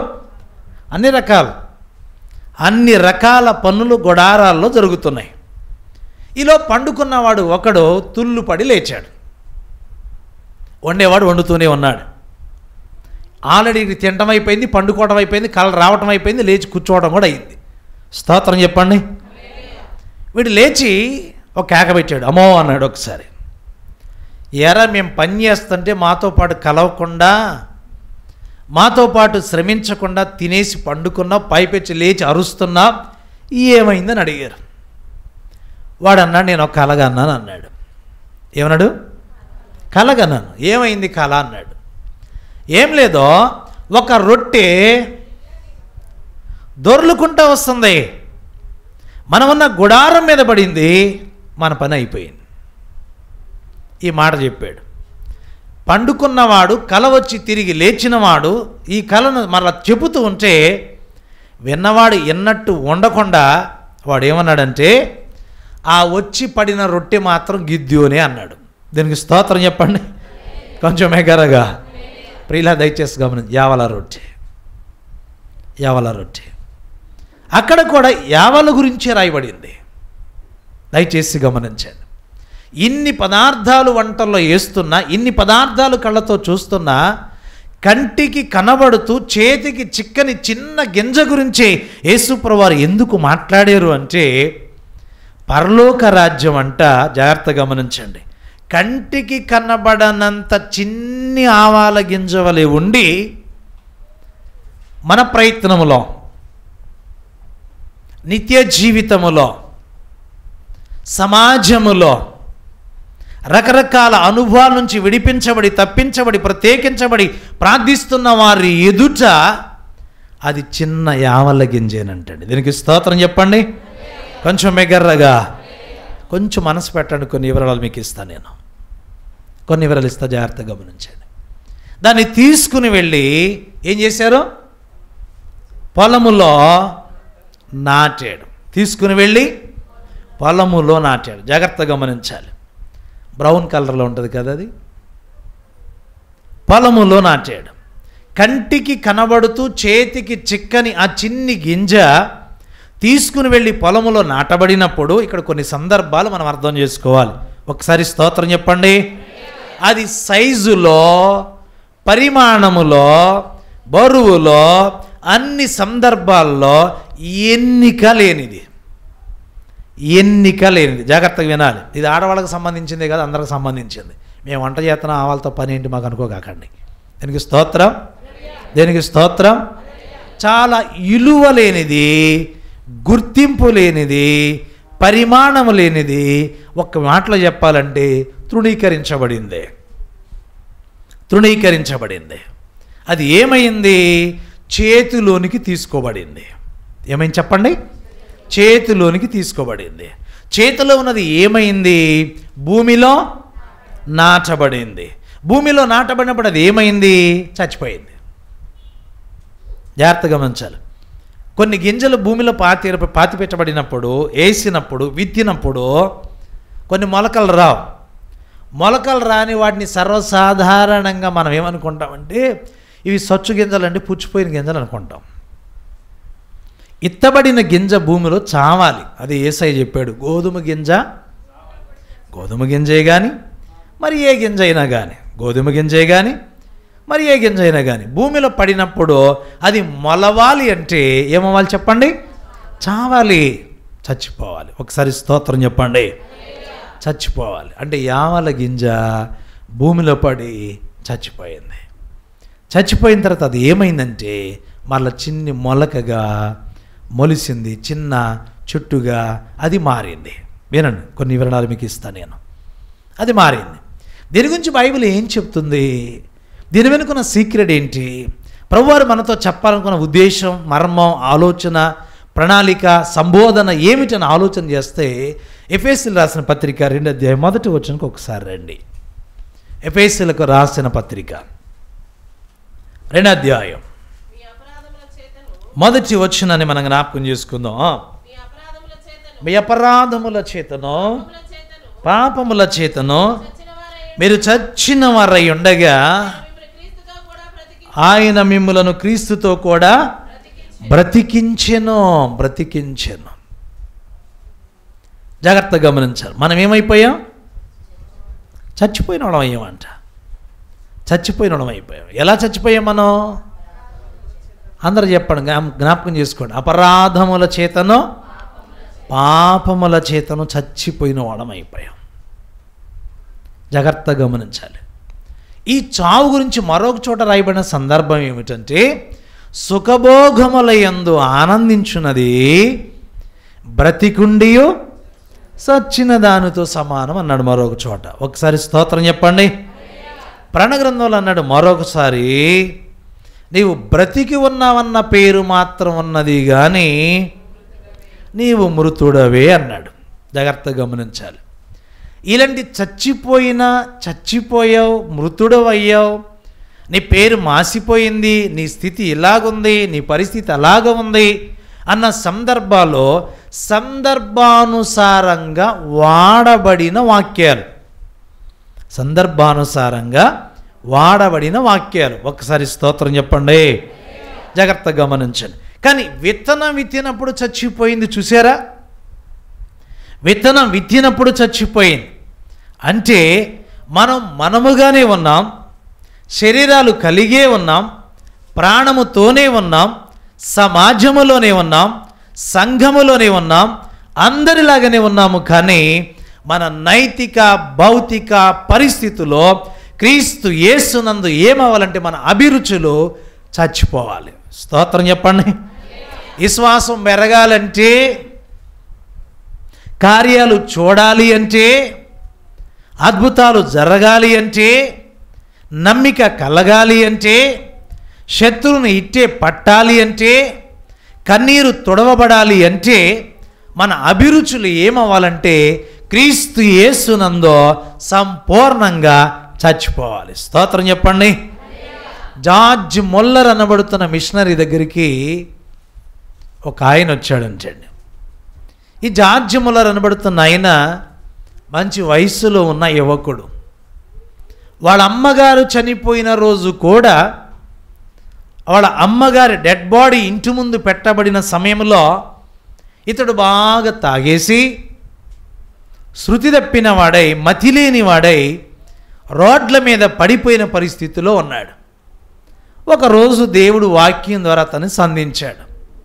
అన్ని రకాల పనులు గుడారాల్లో జరుగుతున్నాయి. ఈలో పండుకున్నవాడు ఒకడు తుల్లుపడి లేచాడు. వండేవాడు వండుతూనే ఉన్నాడు. ఆల్రెడీ తినటం అయిపోయింది, పండుకోవడం అయిపోయింది, కళ రావటం అయిపోయింది, లేచి కూర్చోవడం కూడా అయింది. స్తోత్రం చెప్పండి. వీడు లేచి ఒక కేక పెట్టాడు. అమ్మో అన్నాడు ఒకసారి. ఎరా మేము పని చేస్తుంటే మాతో పాటు కలవకుండా, మాతో పాటు శ్రమించకుండా తినేసి పండుకున్నా, పైపెచ్చి లేచి అరుస్తున్నా, ఏమైందని అడిగారు. వాడు అన్నాడు, నేను ఒక కలగన్నాను అన్నాడు. ఏమన్నాడు? కలగన్నాను. ఏమైంది కళ అన్నాడు. ఏం లేదో, ఒక రొట్టె దొర్లుకుంటూ వస్తుంది, మనమున్న గుడారం మీద పడింది, మన పని అయిపోయింది. ఈ మాట చెప్పాడు. పండుకున్నవాడు కల వచ్చి తిరిగి లేచినవాడు ఈ కలను మరలా చెబుతూ ఉంటే విన్నవాడు ఎన్నట్టు ఉండకుండా వాడు ఏమన్నాడంటే, ఆ వచ్చి పడిన రొట్టె మాత్రం గిద్యోనే అన్నాడు. దీనికి స్తోత్రం చెప్పండి. కొంచెం ఎగరగా. ప్రియులా దయచేసి గమనించి, యావల రొట్టె. యావల రొట్టె. అక్కడ కూడా యావల గురించే రాయబడింది. దయచేసి గమనించండి. ఇన్ని పదార్థాలు వంటల్లో వేస్తున్నా, ఇన్ని పదార్థాలు కళ్ళతో చూస్తున్నా, కంటికి కనబడుతూ చేతికి చిక్కని చిన్న గింజ గురించే యేసుప్రభువారు ఎందుకు మాట్లాడారు అంటే, పరలోక రాజ్యం అంట, జాగ్రత్త గమనించండి, కంటికి కనబడనంత చిన్ని ఆవాల గింజ వలె ఉండి మన ప్రయత్నములో, నిత్య జీవితములో, సమాజములో రకరకాల అనుభవాల నుంచి విడిపించబడి, తప్పించబడి, ప్రత్యేకించబడి ప్రార్థిస్తున్న వారి ఎదుట అది చిన్న యావల గింజేనంటండి. దీనికి స్తోత్రం చెప్పండి. కొంచెం మెగర్రగా కొంచెం మనసు పెట్టండి. కొన్ని వివరాలు మీకు ఇస్తాను. నేను కొన్ని వివరాలు ఇస్తా, జాగ్రత్తగా గమనించండి. దాన్ని తీసుకుని వెళ్ళి ఏం చేశారు? పొలములో నాటాడు. తీసుకుని వెళ్ళి పొలములో నాటాడు. జాగ్రత్తగా గమనించాలి. బ్రౌన్ కలర్లో ఉంటుంది కదా అది. పొలములో నాటాడు. కంటికి కనబడుతూ చేతికి చిక్కని ఆ చిన్ని గింజ తీసుకుని వెళ్ళి పొలములో నాటబడినప్పుడు ఇక్కడ కొన్ని సందర్భాలు మనం అర్థం చేసుకోవాలి. ఒకసారి స్తోత్రం చెప్పండి. అది సైజులో, పరిమాణములో, బరువులో, అన్ని సందర్భాల్లో ఎన్నిక లేనిది. జాగ్రత్తగా వినాలి. ఇది ఆడవాళ్ళకి సంబంధించిందే కదా, అందరికి సంబంధించింది. మేము వంట చేస్తున్నా, ఆవాలతో పని ఏంటి మాకు అనుకోకండి. దీనికి స్తోత్రం, దేనికి స్తోత్రం. చాలా విలువ లేనిది, గుర్తింపు లేనిది, పరిమాణము లేనిది, ఒక్క మాటలో చెప్పాలంటే తృణీకరించబడింది. అది ఏమైంది? చేతిలోనికి తీసుకోబడింది. ఏమైంది చెప్పండి? చేతిలోనికి తీసుకోబడింది. చేతిలో ఉన్నది ఏమైంది? భూమిలో నాటబడింది. భూమిలో నాటబడినప్పుడు అది ఏమైంది? చచ్చిపోయింది. జాగ్రత్తగా గమనించాలి. కొన్ని గింజలు భూమిలో పాతి పెట్టబడినప్పుడు, వేసినప్పుడు, విత్తినప్పుడు కొన్ని మొలకలు రావు. మొలకలు రాని వాటిని సర్వసాధారణంగా మనం ఏమనుకుంటామంటే, ఇవి సొచ్చు గింజలు అంటే పుచ్చిపోయిన గింజలు అనుకుంటాం. ఇత్తబడిన గింజ భూమిలో చావాలి. అది యేసయ్య చెప్పాడు. గోధుమ గింజే కానీ, మరి ఏ గింజ అయినా కానీ, గోధుమ గింజే కానీ, మరి ఏ గింజ అయినా కానీ భూమిలో పడినప్పుడు అది మొలవాలి అంటే ఏమవ్వాలి చెప్పండి? చావాలి, చచ్చిపోవాలి. ఒకసారి స్తోత్రం చెప్పండి. చచ్చిపోవాలి అంటే యావల గింజ భూమిలో పడి చచ్చిపోయింది. చచ్చిపోయిన తర్వాత అది ఏమైందంటే మళ్ళీ చిన్ని మొలకగా మొలిసింది, చిన్న చెట్టుగా అది మారింది. వినండి, కొన్ని వివరణాలు మీకు ఇస్తాను నేను. అది మారింది. దీని గురించి బైబిల్ ఏం చెప్తుంది? దీని వెనుకున్న సీక్రెట్ ఏంటి? ప్రభువారు మనతో చెప్పాలనుకున్న ఉద్దేశం, మర్మం, ఆలోచన, ప్రణాళిక, సంబోధన ఏమిటని ఆలోచన చేస్తే ఎఫెసీయులకు రాసిన పత్రిక 2వ అధ్యాయం 1వ వచనానికి ఒకసారి రండి. ఎఫెసీయులకు రాసిన పత్రిక 2వ అధ్యాయం 1వ వచనాన్ని మనం జ్ఞాపకం చేసుకుందాం. మీ అపరాధముల చేతను పాపముల చేతను మీరు చచ్చిన వారై ఉండగా ఆయన మిమ్ములను క్రీస్తుతో కూడా బ్రతికించెను. జాగ్రత్తగా గమనించాలి. మనం ఏమైపోయాం? చచ్చిపోయిన వాళ్ళం అయ్యామంట. అయిపోయాం. ఎలా చచ్చిపోయాం మనం? అందరూ చెప్పండి, జ్ఞాపకం చేసుకోండి. అపరాధముల చేతను పాపముల చేతను చచ్చిపోయిన వాళ్ళం అయిపోయాం. జాగ్రత్తగా గమనించాలి. ఈ చావు గురించి మరొక చోట రాయబడిన సందర్భం ఏమిటంటే, సుఖభోగములయందు ఆనందించున్నది బ్రతికుండియు సచ్చిన దానితో సమానం అన్నాడు మరొక చోట. ఒకసారి స్తోత్రం చెప్పండి. ప్రణగ్రంథంలో అన్నాడు మరొకసారి, నీవు బ్రతికి ఉన్నావన్న పేరు మాత్రం ఉన్నది కానీ నీవు మృతుడవే అన్నాడు. జాగ్రత్తగా గమనించాలి. ఇలాంటి చచ్చిపోయావు, మృతుడవయ్యావు, నీ పేరు మాసిపోయింది, నీ స్థితి ఇలాగుంది, నీ పరిస్థితి అలాగ ఉంది అన్న సందర్భాల్లో సందర్భానుసారంగా వాడబడిన వాక్యాలు. ఒక్కసారి స్తోత్రం చెప్పండి. జాగ్రత్తగా గమనించండి. కానీ విత్తనం విత్తినప్పుడు చచ్చిపోయింది చూసారా? విత్తనం విత్తినప్పుడు చచ్చిపోయింది. అంటే మనముగానే ఉన్నాం, శరీరాలు కలిగే ఉన్నాం, ప్రాణముతోనే ఉన్నాం, సమాజములోనే ఉన్నాం, సంఘములోనే ఉన్నాం, అందరిలాగానే ఉన్నాము. కానీ మన నైతిక భౌతిక పరిస్థితుల్లో క్రీస్తు యేసునందు ఏమవ్వాలంటే మన అభిరుచులు చచ్చిపోవాలి. స్తోత్రం చెప్పండి. విశ్వాసం పెరగాలంటే, కార్యాలు చూడాలి అంటే, అద్భుతాలు జరగాలి అంటే, నమ్మిక కలగాలి అంటే, శత్రువుని ఇట్టే పట్టాలి అంటే, కన్నీరు తుడవబడాలి అంటే మన అభిరుచులు ఏమవ్వాలంటే క్రీస్తు యేసునందో సంపూర్ణంగా చచ్చిపోవాలి. స్తోత్రం చెప్పండి. జార్జ్ మొల్లర్ అనబడుతున్న మిషనరీ దగ్గరికి ఒక ఆయన వచ్చాడంటండి. ఈ జార్జ్ మొల్లర్ అనబడుతున్న ఆయన మంచి వయస్సులో ఉన్న యువకుడు. వాళ్ళ అమ్మగారు చనిపోయిన రోజు కూడా వాళ్ళ అమ్మగారి డెడ్ బాడీ ఇంటి ముందు పెట్టబడిన సమయంలో ఇతడు బాగా తాగేసి శృతి తప్పిన వాడై, మతిలేని వాడై రోడ్ల మీద పడిపోయిన పరిస్థితిలో ఉన్నాడు. ఒకరోజు దేవుడు వాక్యం ద్వారా అతన్ని సంధించాడు.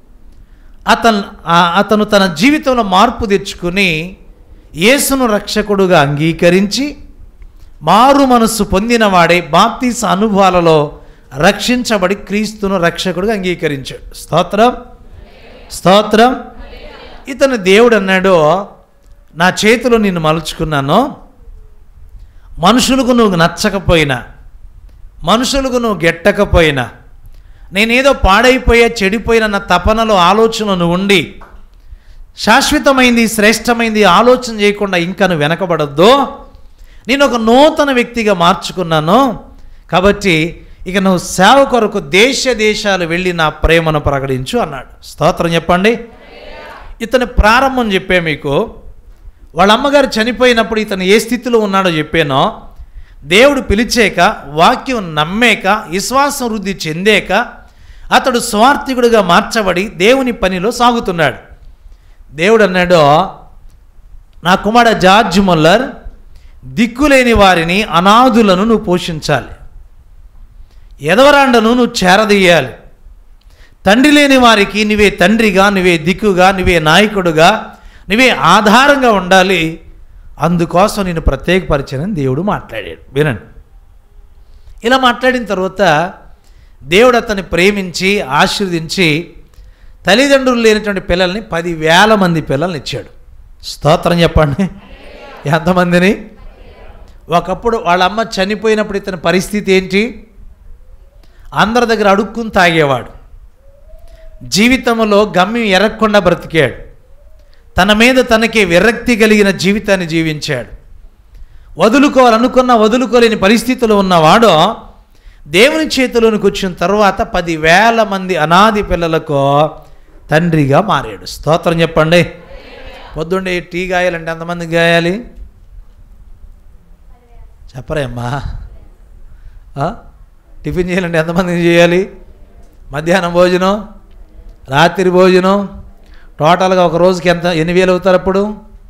అతను తన జీవితంలో మార్పు తెచ్చుకుని యేసును రక్షకుడుగా అంగీకరించి మారు మనస్సు పొందిన వాడై బాప్తీస అనుభవాలలో రక్షించబడి క్రీస్తును రక్షకుడుగా అంగీకరించాడు. స్తోత్రం, స్తోత్రం. ఇతను దేవుడు అన్నాడు, నా చేతిలో నిన్ను మలుచుకున్నాను, మనుషులకు నువ్వు నచ్చకపోయినా, మనుషులకు నువ్వు గెట్టకపోయినా, నేనేదో పాడైపోయా చెడిపోయిన నా తపనలో ఆలోచనలు ఉండి శాశ్వతమైంది శ్రేష్టమైంది ఆలోచన చేయకుండా ఇంకా నువ్వు వెనకబడద్దు, నేను ఒక నూతన వ్యక్తిగా మార్చుకున్నాను. కాబట్టి ఇక నువ్వు సేవ కొరకు దేశాలు వెళ్ళి నా ప్రేమను ప్రకటించు అన్నాడు. స్తోత్రం చెప్పండి. ఇతని ప్రారంభం చెప్పే మీకు, వాళ్ళ అమ్మగారు చనిపోయినప్పుడు ఇతను ఏ స్థితిలో ఉన్నాడో చెప్పానో, దేవుడు పిలిచాక వాక్యం నమ్మేక విశ్వాసం వృద్ధి చెందాక అతడు స్వార్థికుడిగా మార్చబడి దేవుని పనిలో సాగుతున్నాడు. దేవుడు అన్నాడు, నా కుమారుడు జార్జ్ మొల్లర్, దిక్కులేని వారిని అనాథులను నువ్వు పోషించాలి, ఎదవరాండను నువ్వు చేరదీయాలి, తండ్రి లేని వారికి నువ్వే తండ్రిగా, నువ్వే దిక్కుగా, నువ్వే నాయకుడుగా, నువ్వే ఆధారంగా ఉండాలి. అందుకోసం నేను ప్రత్యేకపరిచానని దేవుడు మాట్లాడాడు. వినండి. ఇలా మాట్లాడిన తర్వాత దేవుడు అతన్ని ప్రేమించి ఆశీర్వదించి తల్లిదండ్రులు లేనటువంటి పిల్లల్ని 10,000 మంది పిల్లల్ని ఇచ్చాడు. స్తోత్రం చెప్పండి. ఎంతమందిని? ఒకప్పుడు వాళ్ళ అమ్మ చనిపోయినప్పుడు ఇతని పరిస్థితి ఏంటి? అందరి దగ్గర అడుక్కుని తాగేవాడు. జీవితంలో గమ్యం ఎరగకుండా బ్రతికాడు. తన మీద తనకే విరక్తి కలిగిన జీవితాన్ని జీవించాడు. వదులుకోలేని పరిస్థితిలో ఉన్నవాడు దేవుని చేతిలోనికి వచ్చిన తర్వాత 10,000 మంది అనాథి పిల్లలకు తండ్రిగా మారాడు. స్తోత్రం చెప్పండి. పొద్దుండే టీ గాయాలంటే ఎంతమందికి గాయాలి చెప్పరే అమ్మా? టిఫిన్ చేయాలంటే ఎంతమందికి చేయాలి? మధ్యాహ్నం భోజనం, రాత్రి భోజనం, టోటల్గా ఒక రోజుకి ఎన్ని వేలు అవుతారు అప్పుడు?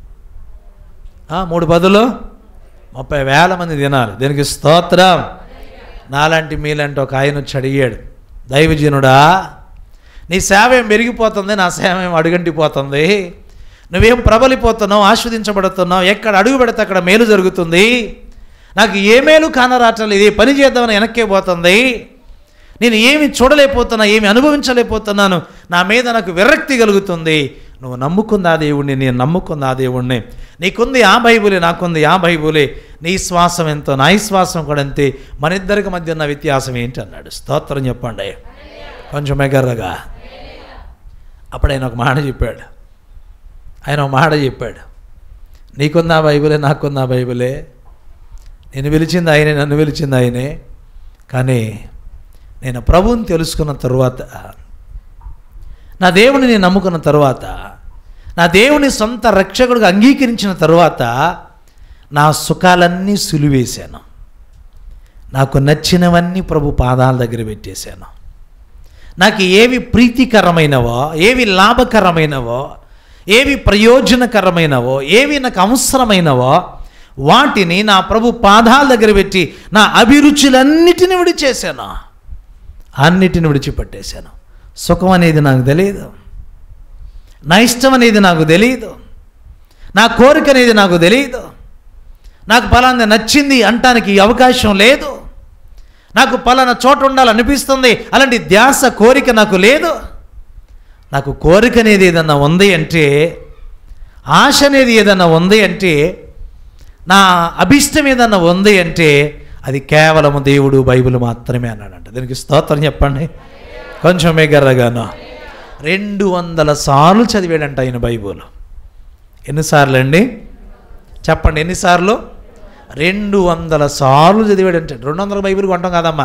3 పదులు 30,000 మంది తినాలి. దీనికి స్తోత్రం. నాలాంటి మీలాంటి ఒక ఆయన వచ్చి అడిగాడు, దైవజనుడా, నీ సేవ ఏం పెరిగిపోతుంది, నా సేవ ఏం అడుగంటిపోతుంది, నువ్వేం ప్రబలిపోతున్నావు, ఆస్వాదించబడుతున్నావు, ఎక్కడ అడుగు పెడితే అక్కడ మేలు జరుగుతుంది, నాకు ఏ మేలు కానరాటలేదు, ఏ పని చేద్దామని వెనక్కే పోతుంది, నేను ఏమి చూడలేకపోతున్నా, ఏమి అనుభవించలేకపోతున్నాను, నా మీద నాకు విరక్తి కలుగుతుంది. నువ్వు నమ్ముకుంది ఆ దేవుణ్ణి, నేను నమ్ముకుంది ఆ దేవుణ్ణి, నీకుంది ఆ బైబులే, నాకుంది ఆ బైబులే, నీ శ్వాసం ఎంతో నా శ్వాసం కూడా అంతే, మన ఇద్దరికి మధ్య ఉన్న వ్యత్యాసం ఏంటి అన్నాడు. స్తోత్రం చెప్పండి కొంచెం ఎగర్రగా. అప్పుడు ఆయన ఒక మాట చెప్పాడు, నీకుంది ఆ బైబులే, నాకుంది ఆ బైబులే, నేను పిలిచింది ఆయనే, నన్ను పిలిచింది ఆయనే, కానీ నేను ప్రభువుని తెలుసుకున్న తరువాత, నా దేవుని నేను నమ్ముకున్న తరువాత, నా దేవుని సొంత రక్షకుడిగా అంగీకరించిన తరువాత నా సుఖాలన్నీ సులువేశాను, నాకు నచ్చినవన్నీ ప్రభు పాదాల దగ్గర పెట్టేశాను, నాకు ఏవి ప్రీతికరమైనవో, ఏవి లాభకరమైనవో, ఏవి ప్రయోజనకరమైనవో, ఏవి నాకు అవసరమైనవో వాటిని నా ప్రభు పాదాల దగ్గర పెట్టి నా అభిరుచులన్నిటిని విడిచేశాను, అన్నిటిని విడిచిపెట్టేశాను. సుఖం అనేది నాకు తెలియదు, నా ఇష్టం అనేది నాకు తెలియదు, నా కోరిక అనేది నాకు తెలియదు, నాకు పలానా నచ్చింది అంటానికి అవకాశం లేదు, నాకు పలానా చోట ఉండాలనిపిస్తుంది అలాంటి ధ్యాస కోరిక నాకు లేదు. నాకు కోరిక అనేది ఏదన్నా ఉంది అంటే, ఆశ అనేది ఏదన్నా ఉంది అంటే, నా అభిష్టం ఏదన్నా ఉంది అంటే అది కేవలం దేవుడు బైబిల్ మాత్రమే అన్నాడంట. దీనికి స్తోత్రం చెప్పండి కొంచెం ఎగర్రగాను. 200 సార్లు చదివాడంట ఆయన బైబిల్. ఎన్నిసార్లు అండి చెప్పండి, ఎన్నిసార్లు? 200 సార్లు చదివాడంటే. 200 బైబిల్ కొంటాం కాదమ్మా,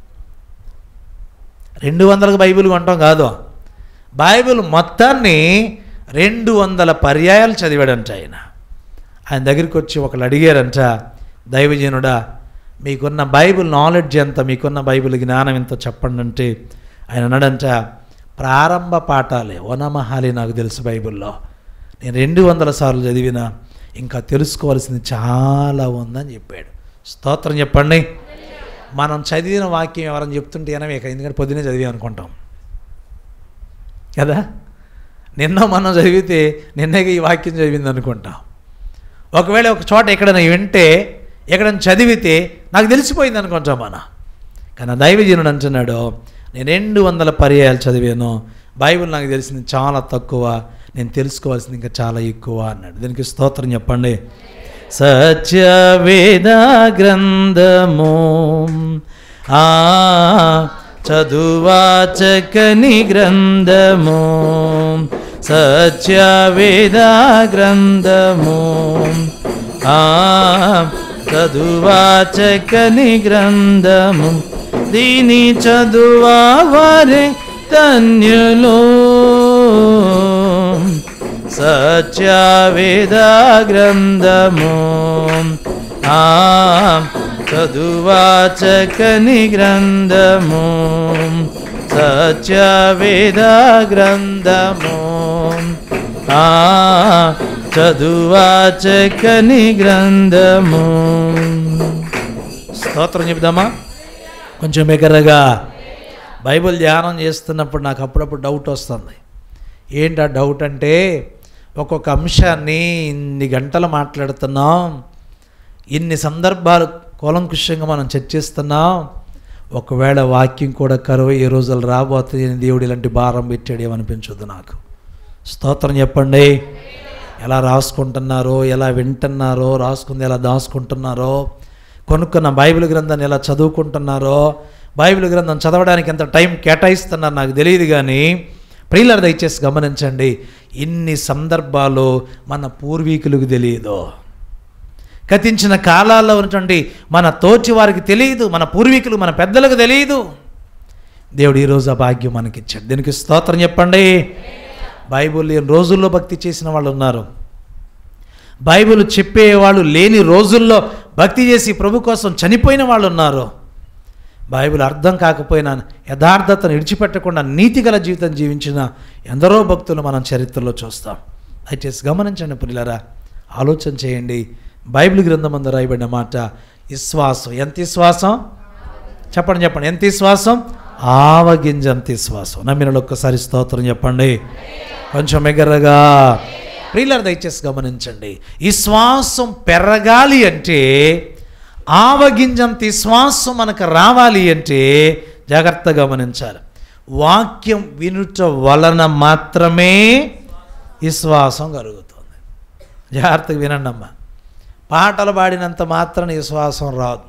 200 బైబిల్ కొంటాం కాదు, బైబిల్ మొత్తాన్ని 200 పర్యాయాలు చదివాడంట ఆయన. ఆయన దగ్గరికి వచ్చి ఒకళ్ళు అడిగారంట, దైవజనుడా మీకున్న బైబిల్ నాలెడ్జ్ ఎంత, మీకున్న బైబిల్ జ్ఞానం ఎంతో చెప్పండి అంటే ఆయన అన్నాడంట, ప్రారంభ పాఠాలే ఓనమహాలి నాకు తెలుసు బైబిల్లో, నేను 200 సార్లు చదివినా ఇంకా తెలుసుకోవాల్సింది చాలా ఉందని చెప్పాడు. స్తోత్రం చెప్పండి. మనం చదివిన వాక్యం ఎవరైనా చెప్తుంటే వినవేక, ఎందుకంటే పొద్దునే చదివి అనుకుంటాం కదా. నిన్న మనం చదివితే నిన్నగా ఈ వాక్యం చదివింది అనుకుంటాం. ఒకవేళ ఒక చోట ఎక్కడైనా వింటే, ఎక్కడైనా చదివితే నాకు తెలిసిపోయింది అనుకుంటాం మనం. కానీ దైవజనుడు అంటున్నాడు, నేను 200 పర్యాయాలు చదివాను, బైబిల్ నాకు తెలిసింది చాలా తక్కువ, నేను తెలుసుకోవాల్సింది ఇంకా చాలా ఎక్కువ అన్నాడు. దీనికి స్తోత్రం చెప్పండి. సత్యవేద గ్రంథము చదువాచకని గ్రంథము, సత్యవేద గ్రంథము చదువాచకని గ్రంథము, దీని చదువా వారే ధన్యులు. సత్యవేద గ్రంథము చదువాచకని గ్రంథము, సత్యవేద గ్రంథము చదువాచకని గ్రంథము. స్తోత్రం చెప్దామా కొంచెం ఎగరగా. బైబిల్ ధ్యానం చేస్తున్నప్పుడు నాకు అప్పుడప్పుడు డౌట్ వస్తుంది. ఏంటి ఆ డౌట్ అంటే, ఒక్కొక్క అంశాన్ని ఇన్ని గంటలు మాట్లాడుతున్నాం, ఇన్ని సందర్భాలు కూలంకుషంగా మనం చర్చిస్తున్నాం, ఒకవేళ వాక్యం కూడా కరువు ఏ రోజులు రాబోతుంది, దేవుడు ఇలాంటి భారం పెట్టాడు ఏమనిపించదు నాకు. స్తోత్రం చెప్పండి. ఎలా రాసుకుంటున్నారో, ఎలా వింటున్నారో, రాసుకుంది ఎలా దాచుకుంటున్నారో, కొనుక్కున్న బైబిల్ గ్రంథాన్ని ఎలా చదువుకుంటున్నారో, బైబిల్ గ్రంథం చదవడానికి ఎంత టైం కేటాయిస్తున్నారు నాకు తెలియదు. కానీ ప్రియులారా దయచేసి గమనించండి, ఇన్ని సందర్భాలు మన పూర్వీకులకు తెలియదు, గతించిన కాలాల్లో ఉన్నటువంటి మన తోచి వారికి తెలియదు, మన పూర్వీకులు మన పెద్దలకు తెలియదు. దేవుడు ఈరోజు ఆ భాగ్యం మనకిచ్చాడు. దీనికి స్తోత్రం చెప్పండి. బైబిల్ లేని రోజుల్లో భక్తి చేసిన వాళ్ళు ఉన్నారు, బైబిల్ చెప్పేవాళ్ళు లేని రోజుల్లో భక్తి చేసి ప్రభు కోసం చనిపోయిన వాళ్ళు ఉన్నారు. బైబిల్ అర్థం కాకపోయినా యథార్థతను విడిచిపెట్టకుండా నీతిగల జీవితం జీవించిన ఎందరో భక్తులు మనం చరిత్రలో చూస్తాం. దయచేసి గమనించండి ప్రియులారా, ఆలోచన చేయండి. బైబిల్ గ్రంథం అందు రాయబడిన మాట విశ్వాసం. ఎంత విశ్వాసం చెప్పండి, చెప్పండి. ఎంత విశ్వాసం? ఆవగింజ అంత విశ్వాసం. నమ్మిన ఒక్కసారి స్తోత్రం చెప్పండి కొంచెం ఎగరగా. ప్రియులారా దయచేసి గమనించండి, విశ్వాసం పెరగాలి అంటే, ఆవగింజంత విశ్వాసం మనకు రావాలి అంటే జాగ్రత్తగా గమనించాలి. వాక్యం వినుట వలన మాత్రమే విశ్వాసం కలుగుతుంది. జాగ్రత్తగా వినండి అమ్మా. పాటలు పాడినంత మాత్రాన విశ్వాసం రాదు,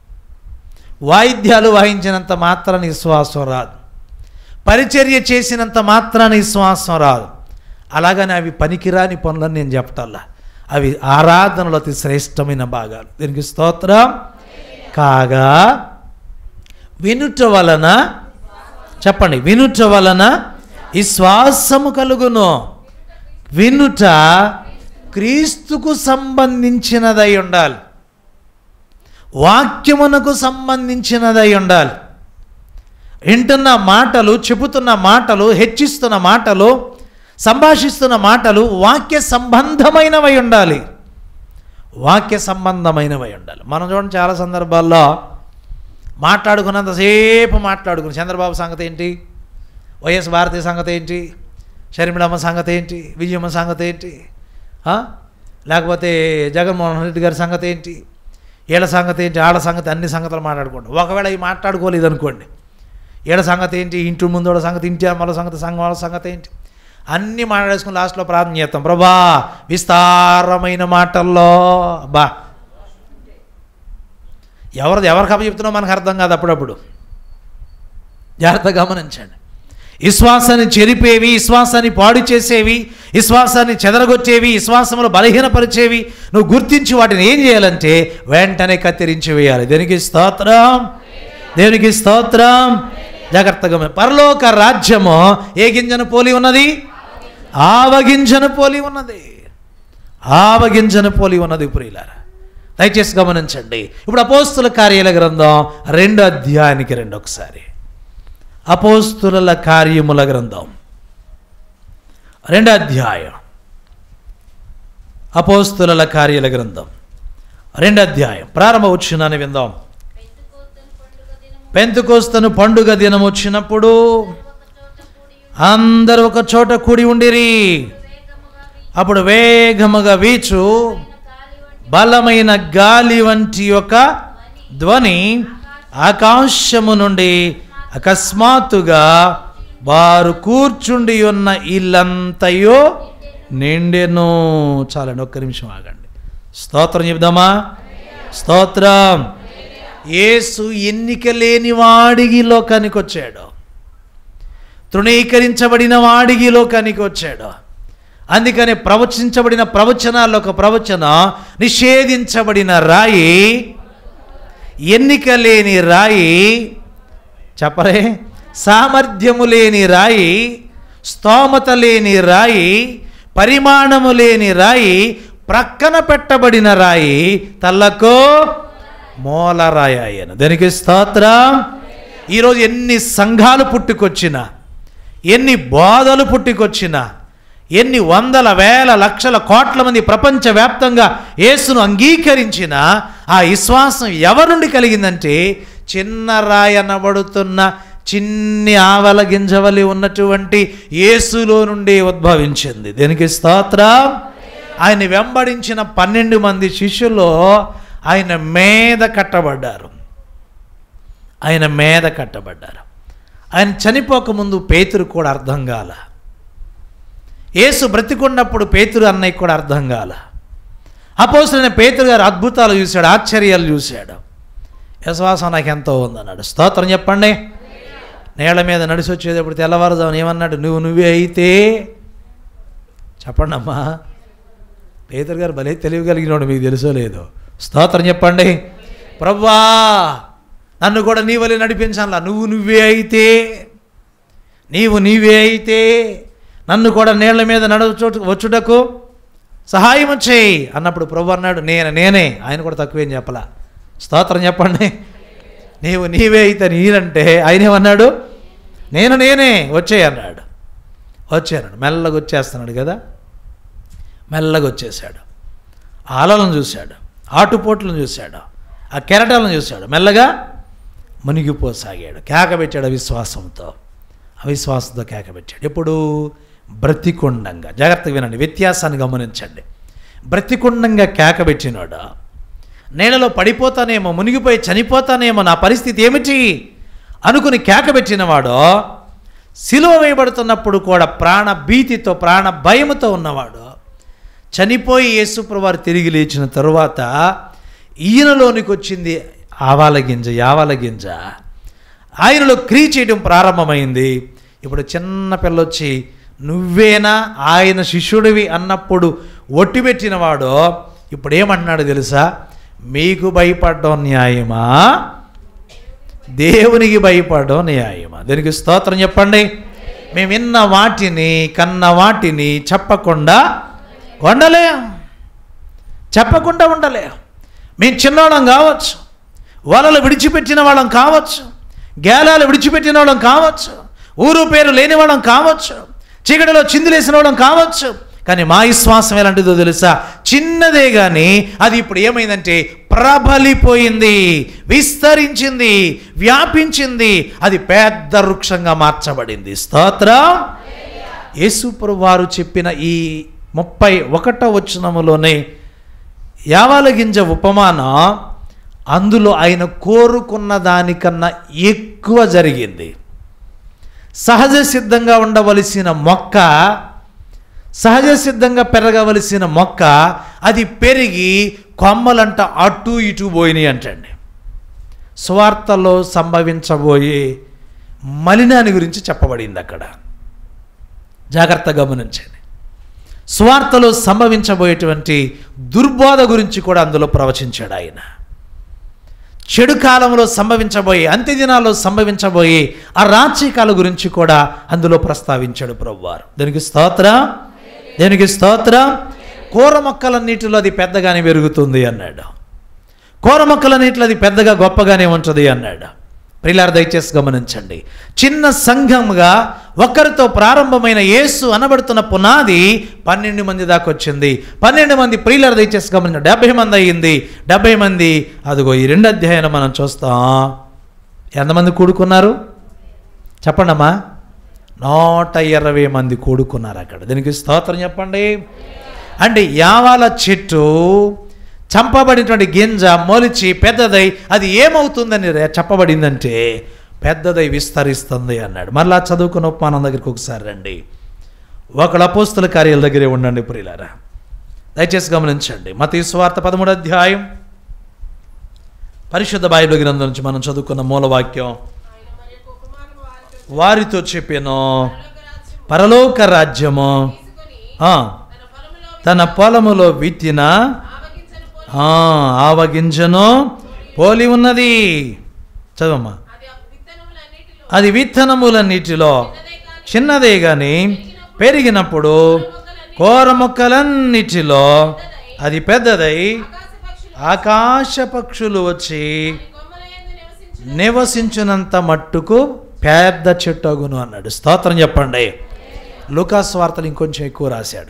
వాయిద్యాలు వాయించినంత మాత్రాన విశ్వాసం రాదు, పరిచర్య చేసినంత మాత్రాన విశ్వాసం రాదు. అలాగని అవి పనికిరాని పనులని నేను చెప్పటల్లా, అవి ఆరాధనలో అతి శ్రేష్టమైన భాగాలు. దీనికి స్తోత్రం. కాగా వినుట వలన, చెప్పండి, వినుట వలన విశ్వాసము కలుగును. వినుట క్రీస్తుకు సంబంధించినదై ఉండాలి, వాక్యమునకు సంబంధించినదై ఉండాలి. వింటున్న మాటలు, చెబుతున్న మాటలు, హెచ్చిస్తున్న మాటలు, సంభాషిస్తున్న మాటలు వాక్య సంబంధమైనవై ఉండాలి. వాక్య సంబంధమైనవై ఉండాలి. మనం చూడండి, చాలా సందర్భాల్లో మాట్లాడుకున్నంతసేపు మాట్లాడుకుని చంద్రబాబు సంగతి ఏంటి, వైఎస్ భారతి సంగతి ఏంటి, షర్మిలమ్మ సంగతి ఏంటి, విజయమ్మ సంగతి ఏంటి, లేకపోతే జగన్మోహన్ రెడ్డి గారి సంగతి ఏంటి, వీళ్ళ సంగతి ఏంటి, ఆళ్ళ సంగతి, అన్ని సంగతులు మాట్లాడుకోండి. ఒకవేళ ఇవి మాట్లాడుకోలేదు అనుకోండి, వీళ్ళ సంగతి ఏంటి, ఇంటి ముందు వాళ్ళ సంగతి, ఇంటి అమ్మల సంగతి, సంఘం వాళ్ళ సంగతి ఏంటి, అన్నీ మాట్లాడేసుకుని లాస్ట్లో ప్రార్థన చేస్తాం, ప్రభా విస్తారమైన మాటల్లో. ఎవరికి అప్ప చెప్తున్నావు మనకు అర్థం కాదు. అప్పుడప్పుడు జాగ్రత్తగా గమనించండి. విశ్వాసాన్ని చెరిపేవి, విశ్వాసాన్ని పాడు చేసేవి, విశ్వాసాన్ని చెదరగొట్టేవి, విశ్వాసములు బలహీనపరిచేవి నువ్వు గుర్తించి వాటిని ఏం చేయాలంటే వెంటనే కత్తిరించి వేయాలి. దేవునికి స్తోత్రం, దేవునికి స్తోత్రం. జాగ్రత్తగా. పరలోక రాజ్యము ఏ గింజను పోలి ఉన్నది? ఆవగింజను పోలి ఉన్నది. ఆవగింజను పోలి ఉన్నది ప్రియులారా. దయచేసి గమనించండి. ఇప్పుడు అపోస్తుల కార్యాల గ్రంథం 2వ అధ్యాయానికి రండి ఒకసారి. అపోస్తుల కార్యముల గ్రంథం 2వ అధ్యాయం. అపోస్తుల కార్యాల గ్రంథం 2వ అధ్యాయం ప్రారంభ వచనాన్ని విందాం. పెంతెకోస్తు పండుగ దినం వచ్చినప్పుడు అందరూ ఒక చోట కూడి ఉండిరి. అప్పుడు వేగముగా వీచు బలమైన గాలి వంటి ఒక ధ్వని ఆకాశము నుండి అకస్మాత్తుగా వారు కూర్చుండి ఉన్న ఇల్లంతయో నిండెను. చాలండి, ఒక్క నిమిషం ఆగండి. స్తోత్రం చెబుదామా? స్తోత్రం. యేసు ఎన్నిక లేని వాడికి లోకానికి వచ్చాడు, తృణీకరించబడిన వాడికి లోకానికి వచ్చాడు. అందుకని ప్రవచించబడిన ప్రవచనాల్లో ఒక ప్రవచనం, నిషేధించబడిన రాయి, ఎన్నిక లేని రాయి, చెప్పరే, సామర్థ్యము లేని రాయి, స్తోమత లేని రాయి, పరిమాణము లేని రాయి, ప్రక్కన పెట్టబడిన రాయి, తల్లకు మూలరాయి ఆయన. దానికి స్తోత్రం. ఈరోజు ఎన్ని సంఘాలు పుట్టుకొచ్చినా, ఎన్ని బోధలు పుట్టుకొచ్చినా, ఎన్ని వందల వేల లక్షల కోట్ల మంది ప్రపంచవ్యాప్తంగా యేసును అంగీకరించిన ఆ విశ్వాసం ఎవరి నుండి కలిగిందంటే చిన్న రాయి అనబడుతున్న చిన్ని ఆవల గింజవలి ఉన్నటువంటి యేసులో నుండి ఉద్భవించింది. దీనికి స్తోత్రం. ఆయన వెంబడించిన 12 మంది శిష్యులు ఆయన మీద కట్టబడ్డారు. ఆయన మీద కట్టబడ్డారు. ఆయన చనిపోకముందు పేతురు కూడా అర్థం కాల. యేసు బ్రతికున్నప్పుడు పేతురు అన్నయ్య కూడా అర్థం కాల. అపోస్తలుడైన పేతురు గారు అద్భుతాలు చూశాడు, ఆశ్చర్యాలు చూశాడు. విశ్వాసం నాకు ఎంతో ఉందన్నాడు. స్తోత్రం చెప్పండి. నేల మీద నడిచి వచ్చేటప్పుడు తెల్లవారుజామున ఏమన్నాడు? నువ్వే అయితే. చెప్పండి అమ్మా. పేతురు గారు భలే తెలియగలిగినాడు, మీకు తెలుసో లేదో. స్తోత్రం చెప్పండి. ప్రభువా నన్ను కూడా నీ వలె నడిపించాలా, నువ్వే అయితే, నీవే అయితే నన్ను కూడా నీళ్ల మీద వచ్చుటకు సహాయం చేయి అన్నప్పుడు ప్రభు అన్నాడు, నేనే. ఆయన కూడా తక్కువేం చెప్పలా. స్తోత్రం చెప్పండి. నీవే అయితే నేనంటే ఆయన ఏమన్నాడు? నేనే వచ్చేయి అన్నాడు. వచ్చాను, మెల్లగా వచ్చేస్తున్నాడు కదా. మెల్లగా వచ్చేసాడు. అలలను చూశాడు, ఆటుపోట్లను చూశాడు, ఆ కెరటాలను చూశాడు. మెల్లగా మునిగిపోసాగాడు. కేకబెట్టాడు అవిశ్వాసంతో. అవిశ్వాసంతో కేకబెట్టాడు. ఎప్పుడు? బ్రతికుండంగా. జాగ్రత్తగా వినండి, వ్యత్యాసాన్ని గమనించండి. బ్రతికుండంగా కేకబెట్టినాడు. నేలలో పడిపోతానేమో, మునిగిపోయి చనిపోతానేమో, నా పరిస్థితి ఏమిటి అనుకుని కేకబెట్టినవాడు, సిలువ వేయబడుతున్నప్పుడు కూడా ప్రాణ భీతితో, ప్రాణ భయముతో ఉన్నవాడు, చనిపోయి యేసుప్రభువారు తిరిగి లేచిన తరువాత ఈయనలోనికి వచ్చింది ఆవాలగింజ, యావాలగింజ. ఆయనలో క్రియ చేయడం ప్రారంభమైంది. ఇప్పుడు చిన్న పిల్లొచ్చి నువ్వేనా ఆయన శిష్యుడివి అన్నప్పుడు ఒట్టిపెట్టినవాడు ఇప్పుడు ఏమంటున్నాడు తెలుసా? మీకు భయపడడం న్యాయమా, దేవునికి భయపడడం న్యాయమా? దీనికి స్తోత్రం చెప్పండి. మేము విన్న వాటిని, కన్న వాటిని చెప్పకుండా ఉండలేం, చెప్పకుండా ఉండలేం. మేము చిన్నవాళ్ళం కావచ్చు, వలలు విడిచిపెట్టిన వాళ్ళం కావచ్చు, గేలాలు విడిచిపెట్టిన వాళ్ళం కావచ్చు, ఊరు పేరు లేని వాళ్ళం కావచ్చు, చీకటిలో చిందులేసిన వాళ్ళం కావచ్చు. కానీ మా విశ్వాసం ఎలాంటిదో తెలుసా? చిన్నదే కానీ అది ఇప్పుడు ఏమైందంటే ప్రబలిపోయింది, విస్తరించింది, వ్యాపించింది, అది పెద్ద వృక్షంగా మార్చబడింది. స్తోత్రం. యేసుప్రభువు వారు చెప్పిన ఈ 31వ వచనములోనే యావాల గింజ ఉపమానం, అందులో ఆయన కోరుకున్న దానికన్నా ఎక్కువ జరిగింది. సహజ సిద్ధంగా ఉండవలసిన మొక్క, సహజ సిద్ధంగా పెరగవలసిన మొక్క, అది పెరిగి కొమ్మలంట అటు ఇటు పోయినాయి అంటండి. సువార్తలో సంభవించబోయే మలినాన్ని గురించి చెప్పబడింది అక్కడ. జాగ్రత్తగా గమనించండి. సువార్తలో సంభవించబోయేటువంటి దుర్బోధ గురించి కూడా అందులో ప్రవచించాడు ఆయన. చెడు కాలంలో సంభవించబోయే, అంత్యదినాల్లో సంభవించబోయే అరాచకాల గురించి కూడా అందులో ప్రస్తావించాడు ప్రభువారు. దానికి స్తోత్రం, దేనికి స్తోత్రం. కూర మొక్కలన్నిటిలో అది పెద్దగానే పెరుగుతుంది అన్నాడు. కూర మొక్కలన్నిటిలో అది పెద్దగా గొప్పగానే ఉంటుంది అన్నాడు. ప్రియులారా, దయచేసి గమనించండి. చిన్న సంఘంగా ఒక్కరితో ప్రారంభమైన యేసు అనబడుతున్న పునాది 12 మంది దాకా వచ్చింది. 12 మంది, ప్రియులారా దయచేసి గమనించండి, 70 మంది అయ్యింది. 70 మంది, అదిగో ఈ 2 అధ్యాయాలు మనం చూస్తాం. ఎంతమంది కూడుకున్నారు చెప్పండి అమ్మా? 120 మంది కూడుకున్నారు అక్కడ. దీనికి స్తోత్రం చెప్పండి. అంటే యావాల చెట్టు చంపబడినటువంటి గింజ మొలిచి పెద్దదై అది ఏమవుతుందని చెప్పబడిందంటే పెద్దదై విస్తరిస్తుంది అన్నాడు. మళ్ళా చదువుకున్న ఉపమానం దగ్గరికి ఒకసారి రండి. ఒకళ్ళ అపోస్తుల కార్యాల దగ్గరే ఉండండి ప్రియులారా, దయచేసి గమనించండి. మత్తయి సువార్త 13వ అధ్యాయం పరిశుద్ధ బైబిల్ గ్రంథం నుంచి మనం చదువుకున్న మూలవాక్యం, వారితో చెప్పాను, పరలోక రాజ్యము తన పొలములో విత్తిన ఆవగింజను పోలి ఉన్నది. చదవమ్మా. అది విత్తనములన్నిటిలో చిన్నదే గాని పెరిగినప్పుడు కూర మొక్కలన్నిటిలో అది పెద్దదై ఆకాశ పక్షులు వచ్చి నివసించినంత మట్టుకు పెద్ద చెట్టు అగును అన్నాడు. స్తోత్రం చెప్పండి. లూకాసు వార్తలు ఇంకొంచెం ఎక్కువ రాశాడు.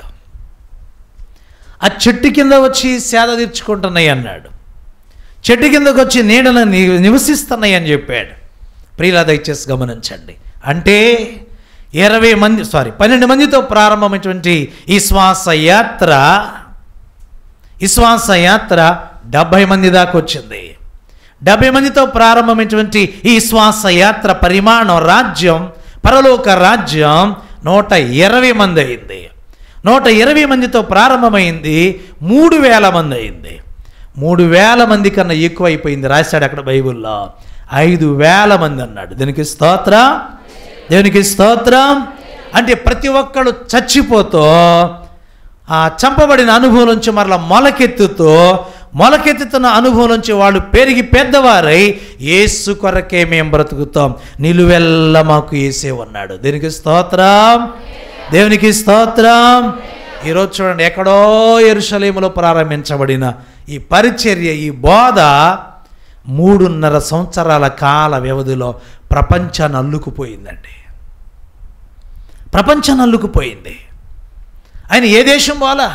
ఆ చెట్టు కింద వచ్చి సేద తీర్చుకుంటున్నాయి అన్నాడు. చెట్టు కిందకు వచ్చి నీడను నివసిస్తున్నాయి అని చెప్పాడు. ప్రియుల దయచేసి గమనించండి. అంటే 12 మందితో ప్రారంభమైనటువంటి ఈ శ్వాస యాత్ర 70 మంది దాకా వచ్చింది. 70 మందితో ప్రారంభమైనటువంటి ఈ శ్వాస యాత్ర పరిమాణం, రాజ్యం, పరలోక రాజ్యం 120 మంది అయింది. 120 మందితో ప్రారంభమైంది, 3000 మంది అయింది. 3000 మంది కన్నా ఎక్కువ అయిపోయింది. రాశాడు అక్కడ బైబిల్లో 5000 మంది అన్నాడు. దీనికి స్తోత్రం, దేవునికి స్తోత్రం. అంటే ప్రతి ఒక్కడు చచ్చిపోతూ ఆ చంపబడిన అనుభవం నుంచి మరలా మొలకెత్తుతున్న అనుభవం నుంచి వాళ్ళు పెరిగి పెద్దవారై యేసు కొరకే మేము బ్రతుకుతాం, నిలువెల్ల మాకు యేసే ఉన్నాడు. దీనికి స్తోత్రం, దేవునికి స్తోత్రం. ఈరోజు చూడండి, ఎక్కడో యెరూషలేములో ప్రారంభించబడిన ఈ పరిచర్య, ఈ బోధ 3.5 సంవత్సరాల కాల వ్యవధిలో ప్రపంచాన్ని అల్లుకుపోయిందండి. ప్రపంచాన్ని అల్లుకుపోయింది. ఆయన ఏ దేశం పోలా,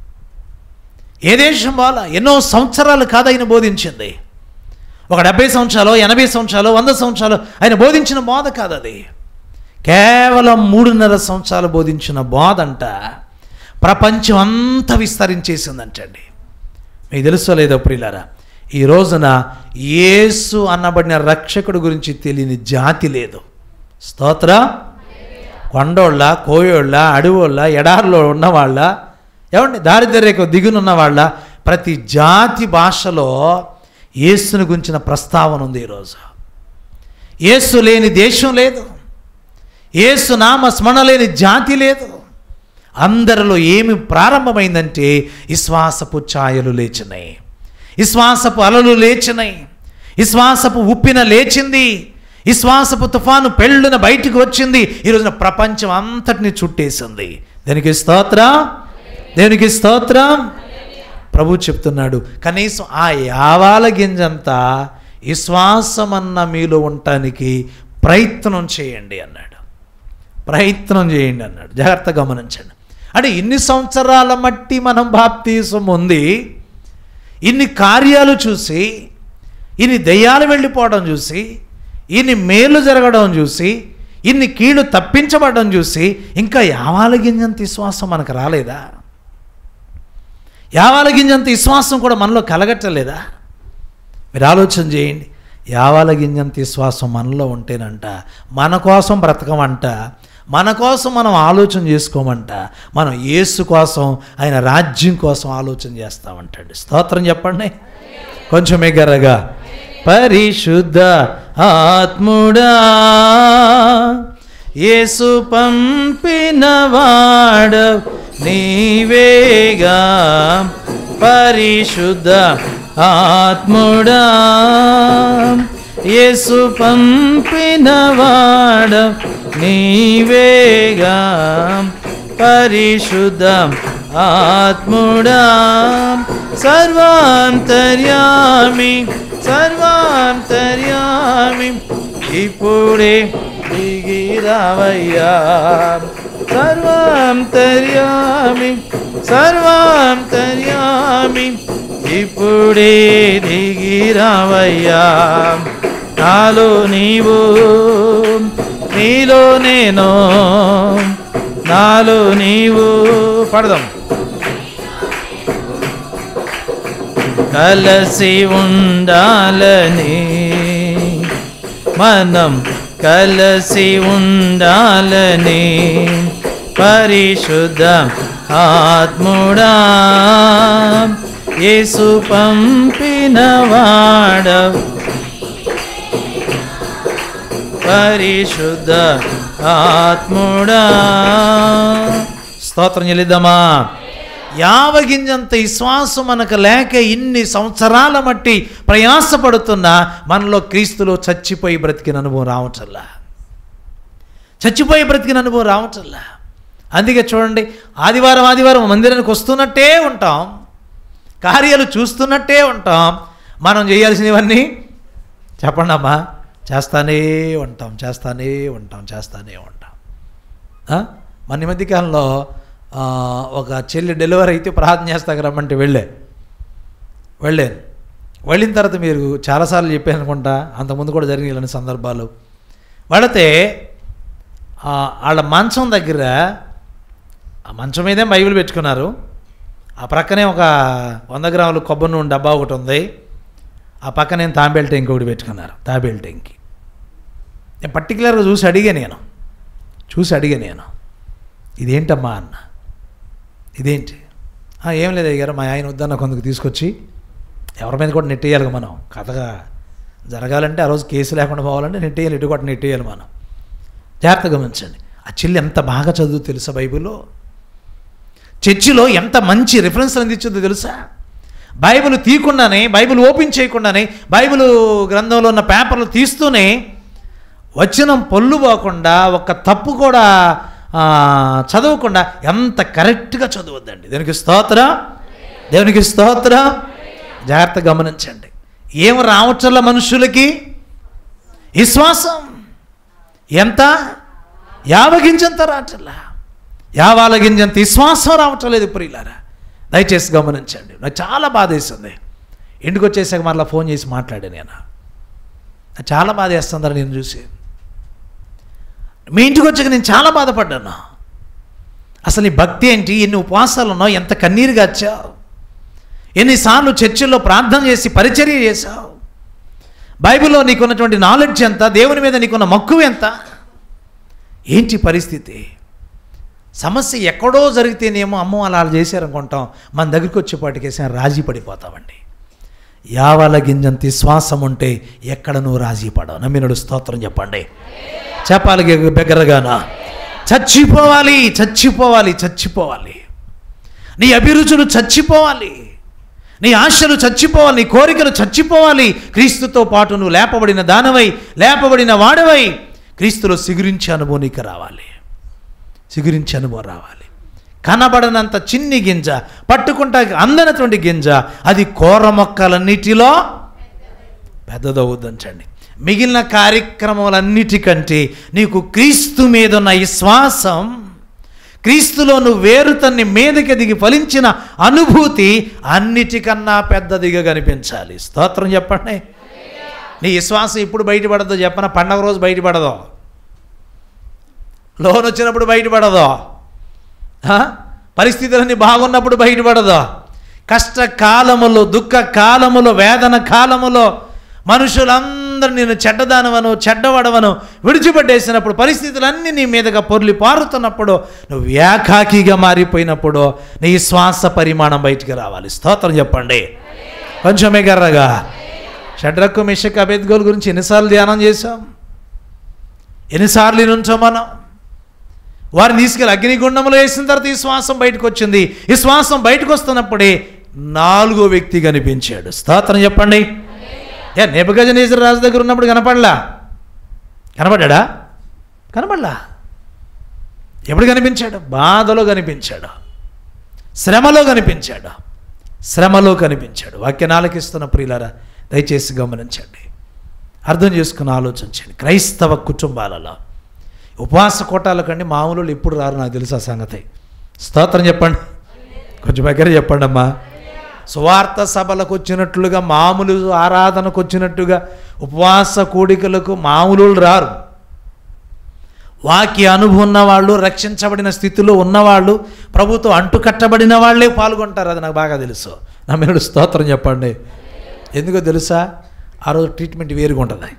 ఎన్నో సంవత్సరాలు కాదు ఆయన బోధించింది. ఒక 70 సంవత్సరాలు, 80 సంవత్సరాలు, 100 సంవత్సరాలు ఆయన బోధించిన బోధ కాదు అది. కేవలం 3.5 సంవత్సరాలు బోధించిన బోధ అంట ప్రపంచం అంతా విస్తరించేసిందంటండి. మీకు తెలుసో లేదో ప్రియులారా, ఈ రోజున యేసు అన్నబడిన రక్షకుడు గురించి తెలియని జాతి లేదు. స్తోత్ర. కొండోళ్ళ, కోయోళ్ళ, అడవుళ్ళ, ఎడారిలో ఉన్నవాళ్ళ, ఏమండి దారిద్ర్యకు దిగునున్న వాళ్ళ, ప్రతి జాతి భాషలో యేసుని గురించిన ప్రస్తావన ఉంది. ఈరోజు యేసు లేని దేశం లేదు, యేసు నామ స్మరణ లేని జాతి లేదు. అందరిలో ఏమి ప్రారంభమైందంటే విశ్వాసపు ఛాయలు లేచినాయి, విశ్వాసపు అలలు లేచినాయి, విశ్వాసపు ఉప్పిన లేచింది, విశ్వాసపు తుఫాను పెళ్ళున బయటికి వచ్చింది. ఈరోజున ప్రపంచం అంతటిని చుట్టేసింది. దేనికి స్తోత్రం, దేవునికి స్తోత్రం. ప్రభు చెప్తున్నాడు, కనీసం ఆ యావాల గింజంతా విశ్వాసమన్న మీలో ఉండటానికి ప్రయత్నం చేయండి అన్నాడు. ప్రయత్నం చేయండి అన్నాడు. జాగ్రత్తగా గమనించండి. అంటే ఇన్ని సంవత్సరాల మట్టి మనం బాప్తీసం ఉంది, ఇన్ని కార్యాలు చూసి, ఇన్ని దెయ్యాలు వెళ్ళిపోవడం చూసి, ఇన్ని మేలు జరగడం చూసి, ఇన్ని కీళ్ళు తప్పించబడడం చూసి ఇంకా యావాలగింజంత విశ్వాసం మనకు రాలేదా? యావాలగింజంత విశ్వాసం కూడా మనలో కలగట్టలేదా? మీరు ఆలోచన చేయండి. యావాలగింజంత విశ్వాసం మనలో ఉంటేనంట మన కోసం బ్రతకమంట, మన కోసం మనం ఆలోచన చేసుకోమంట, మనం యేసు కోసం, ఆయన రాజ్యం కోసం ఆలోచన చేస్తామంటండి. స్తోత్రం చెప్పండి కొంచెం ఎగరగా. పరిశుద్ధ ఆత్ముడా యేసు పంపినవాడ నీవేగా, పరిశుద్ధ ఆత్ముడా యేసు పంపినవాడ నీవేగా, పరిశుద్ధ ఆత్ముడా సర్వాంతర్యామి సర్వాంతర్యామి ఇప్పుడే దిగిరావయ్యా, సర్వాంతర్యామి సర్వాంతర్యామి ఇప్పుడే దిగిరావయ్యా, నాలో నీవు నీలో నేను, నాలో నీవు. పడదాం. కలసి ఉండాలని మనం కలసి ఉండాలని పరిశుద్ధ ఆత్ముడా యేసు పంపినవాడ, పరిశుద్ధ ఆత్ముడా. స్తోత్రం చెల్లిద్దామా. యావగింజంత విశ్వాసం మనకు లేక ఇన్ని సంవత్సరాల మట్టి ప్రయాసపడుతున్నా మనలో క్రీస్తులో చచ్చిపోయి బ్రతికిన అనుభవం రావటల్లా, చచ్చిపోయి బ్రతికిన అనుభవం రావటల్లా. అందుకే చూడండి, ఆదివారం ఆదివారం మందిరానికి వస్తున్నట్టే ఉంటాం, కార్యాలు చూస్తున్నట్టే ఉంటాం, మనం చేయాల్సినవన్నీ చెప్పండి అమ్మా చేస్తానే ఉంటాం, చేస్తానే ఉంటాం, చేస్తానే ఉంటాం. మన ఈ మధ్యకాలంలో ఒక చెల్లి డెలివరీ అయితే ప్రార్థన చేస్తాక రమ్మంటే వెళ్ళాను. వెళ్ళిన తర్వాత మీరు చాలాసార్లు చెప్పాను అనుకుంటా, అంతకుముందు కూడా జరిగిన ఇలాంటి సందర్భాలు. వెళితే వాళ్ళ మంచం దగ్గర, ఆ మంచం మీదే బైబిల్ పెట్టుకున్నారు, ఆ ప్రక్కనే ఒక 100 గ్రాముల కొబ్బరి నూనె డబ్బా ఒకటి ఉంది, ఆ పక్కనే తాంబేల్ టెంకి ఒకటి పెట్టుకున్నారు. తాంబేల్ టెంకి నేను పర్టికులర్గా చూసి అడిగా నేను ఇదేంటమ్మా అన్న, ఇదేంటి? ఏం లేదు అయ్యారు, మా ఆయన వద్దన్న కొందరికి తీసుకొచ్చి ఎవరి మీద కూడా నెట్టేయాలి. మనం కథగా జరగాలంటే ఆ రోజు కేసు లేకుండా పోవాలంటే నెట్టేయాలి, ఇటు కూడా నెట్టేయాలి మనం. జాగ్రత్తగా గమనించండి. ఆ చెల్లి ఎంత బాగా చదువు తెలుసా, బైబిల్లో చర్చిలో ఎంత మంచి రిఫరెన్స్లు అందించిందో తెలుసా. బైబిల్ తీయకుండానే, బైబిల్ ఓపెన్ చేయకుండానే, బైబిల్ గ్రంథంలో ఉన్న పేపర్లు తీస్తూనే వచనం పొల్లు పోకుండా, ఒక్క తప్పు కూడా చదవకుండా ఎంత కరెక్ట్గా చదవద్దండి. దేవునికి స్తోత్రం, దేవునికి స్తోత్రం. జాగ్రత్తగా గమనించండి. ఏం రావచ్చల్ల మనుషులకి విశ్వాసం ఎంత యావగింజంత రావట్లా, యావాలగింజంత విశ్వాసం రావట్లేదు ప్రియులారా. దయచేసి గమనించండి. నాకు చాలా బాధ వేస్తుంది. ఇంటికి వచ్చేసాక మరలా ఫోన్ చేసి మాట్లాడాను నేను. నాకు చాలా బాధ వేస్తుందని నేను చూసి, మీ ఇంటికి వచ్చాక నేను చాలా బాధపడ్డాను. అసలు నీ భక్తి ఏంటి, ఎన్ని ఉపవాసాలు ఉన్నావు, ఎంత కన్నీరు గాచావు, ఎన్నిసార్లు చర్చిల్లో ప్రార్థన చేసి పరిచర్య చేశావు, బైబిల్లో నీకున్నటువంటి నాలెడ్జ్ ఎంత, దేవుని మీద నీకున్న మక్కువ ఎంత, ఏంటి పరిస్థితి? సమస్య ఎక్కడో జరిగితేనేమో అమ్మో అలా చేశారనుకుంటాం, మన దగ్గరికి వచ్చేపాటికేసా రాజీ పడిపోతామండి. యావలగింజంత విశ్వాసం ఉంటే ఎక్కడ నువ్వు రాజీ పడవు. నమ్మినడు స్తోత్రం చెప్పండి, చెప్పాలి బిగ్గరగానా. చచ్చిపోవాలి, చచ్చిపోవాలి, చచ్చిపోవాలి. నీ అభిరుచులు చచ్చిపోవాలి, నీ ఆశలు చచ్చిపోవాలి, నీ కోరికలు చచ్చిపోవాలి. క్రీస్తుతో పాటు నువ్వు లేపబడిన దానవై, లేపబడిన వాడవై క్రీస్తులో సిగురించి అనుభవం నీకు రావాలి, సిగురించి అనుభవం రావాలి. కనబడనంత చిన్ని గింజ, పట్టుకుంటా అందనటువంటి గింజ, అది కోర మొక్కలన్నిటిలో పెద్దదవుద్దంటండి. మిగిలిన కార్యక్రమాలన్నిటికంటే నీకు క్రీస్తు మీద ఉన్న విశ్వాసం, క్రీస్తులో నువ్వు వేరుతన్ని మీదకి దిగి ఫలించిన అనుభూతి అన్నిటికన్నా పెద్దదిగా కనిపించాలి. స్తోత్రం చెప్పండి. నీ విశ్వాసం ఎప్పుడు బయటపడదో చెప్పన? పండగ రోజు బయటపడదో, లోన్ వచ్చినప్పుడు బయటపడదో, పరిస్థితులన్నీ బాగున్నప్పుడు బయటపడదో, కష్టకాలములో, దుఃఖ కాలములో, వేదన కాలములో మనుషులందరూ నేను చెడ్డదానవను, చెడ్డవాడవను విడిచిపెట్టేసినప్పుడు, పరిస్థితులన్నీ నీ మీదగా పొర్లి పారుతున్నప్పుడు, నువ్వు ఏకాకిగా మారిపోయినప్పుడు నీ శ్వాస పరిమాణం బయటికి రావాలి. స్తోత్రం చెప్పండి. కొంచెం ఎగర్రగా. షడ్రకు మెషక్ అబేద్గోల గురించి ఎన్నిసార్లు ధ్యానం చేశాం, ఎన్నిసార్లు నుంచో మనం. వారిని తీసుకెళ్ళి అగ్నిగుండంలో వేసిన తర్వాత ఈ శ్వాసం బయటకు వచ్చింది. ఈ శ్వాసం బయటకు వస్తున్నప్పుడే 4వ వ్యక్తి కనిపించాడు. స్తోత్రం చెప్పండి. నెబుకద్నెజరు రాజు దగ్గర ఉన్నప్పుడు కనపడలా? కనపడ్డా? కనపడలా. ఎప్పుడు కనిపించాడు? బాధలో కనిపించాడు, శ్రమలో కనిపించాడు, శ్రమలో కనిపించాడు. వాక్యాన్ని ఆలకిస్తున్న ప్రియులారా దయచేసి గమనించండి, అర్థం చేసుకుని ఆలోచించండి. క్రైస్తవ కుటుంబాలలో ఉపవాస కోటాల కంటే మామూలు ఎప్పుడు రారు, నాకు తెలుసు ఆ సంగతి. స్తోత్రం చెప్పండి. కొంచెం దగ్గర చెప్పండి అమ్మా. సువార్త సభలకు వచ్చినట్లుగా, మామూలు ఆరాధనకు వచ్చినట్టుగా ఉపవాస కూడికలకు మామూలు రారు. వాక్య అనుభవం ఉన్నవాళ్ళు, రక్షించబడిన స్థితిలో ఉన్నవాళ్ళు, ప్రభుతో అంటుకట్టబడిన వాళ్ళే పాల్గొంటారు. అది నాకు బాగా తెలుసు. నా మీరు స్తోత్రం చెప్పండి. ఎందుకో తెలుసా? ఆ రోజు ట్రీట్మెంట్ వేరుగా ఉంటుంది,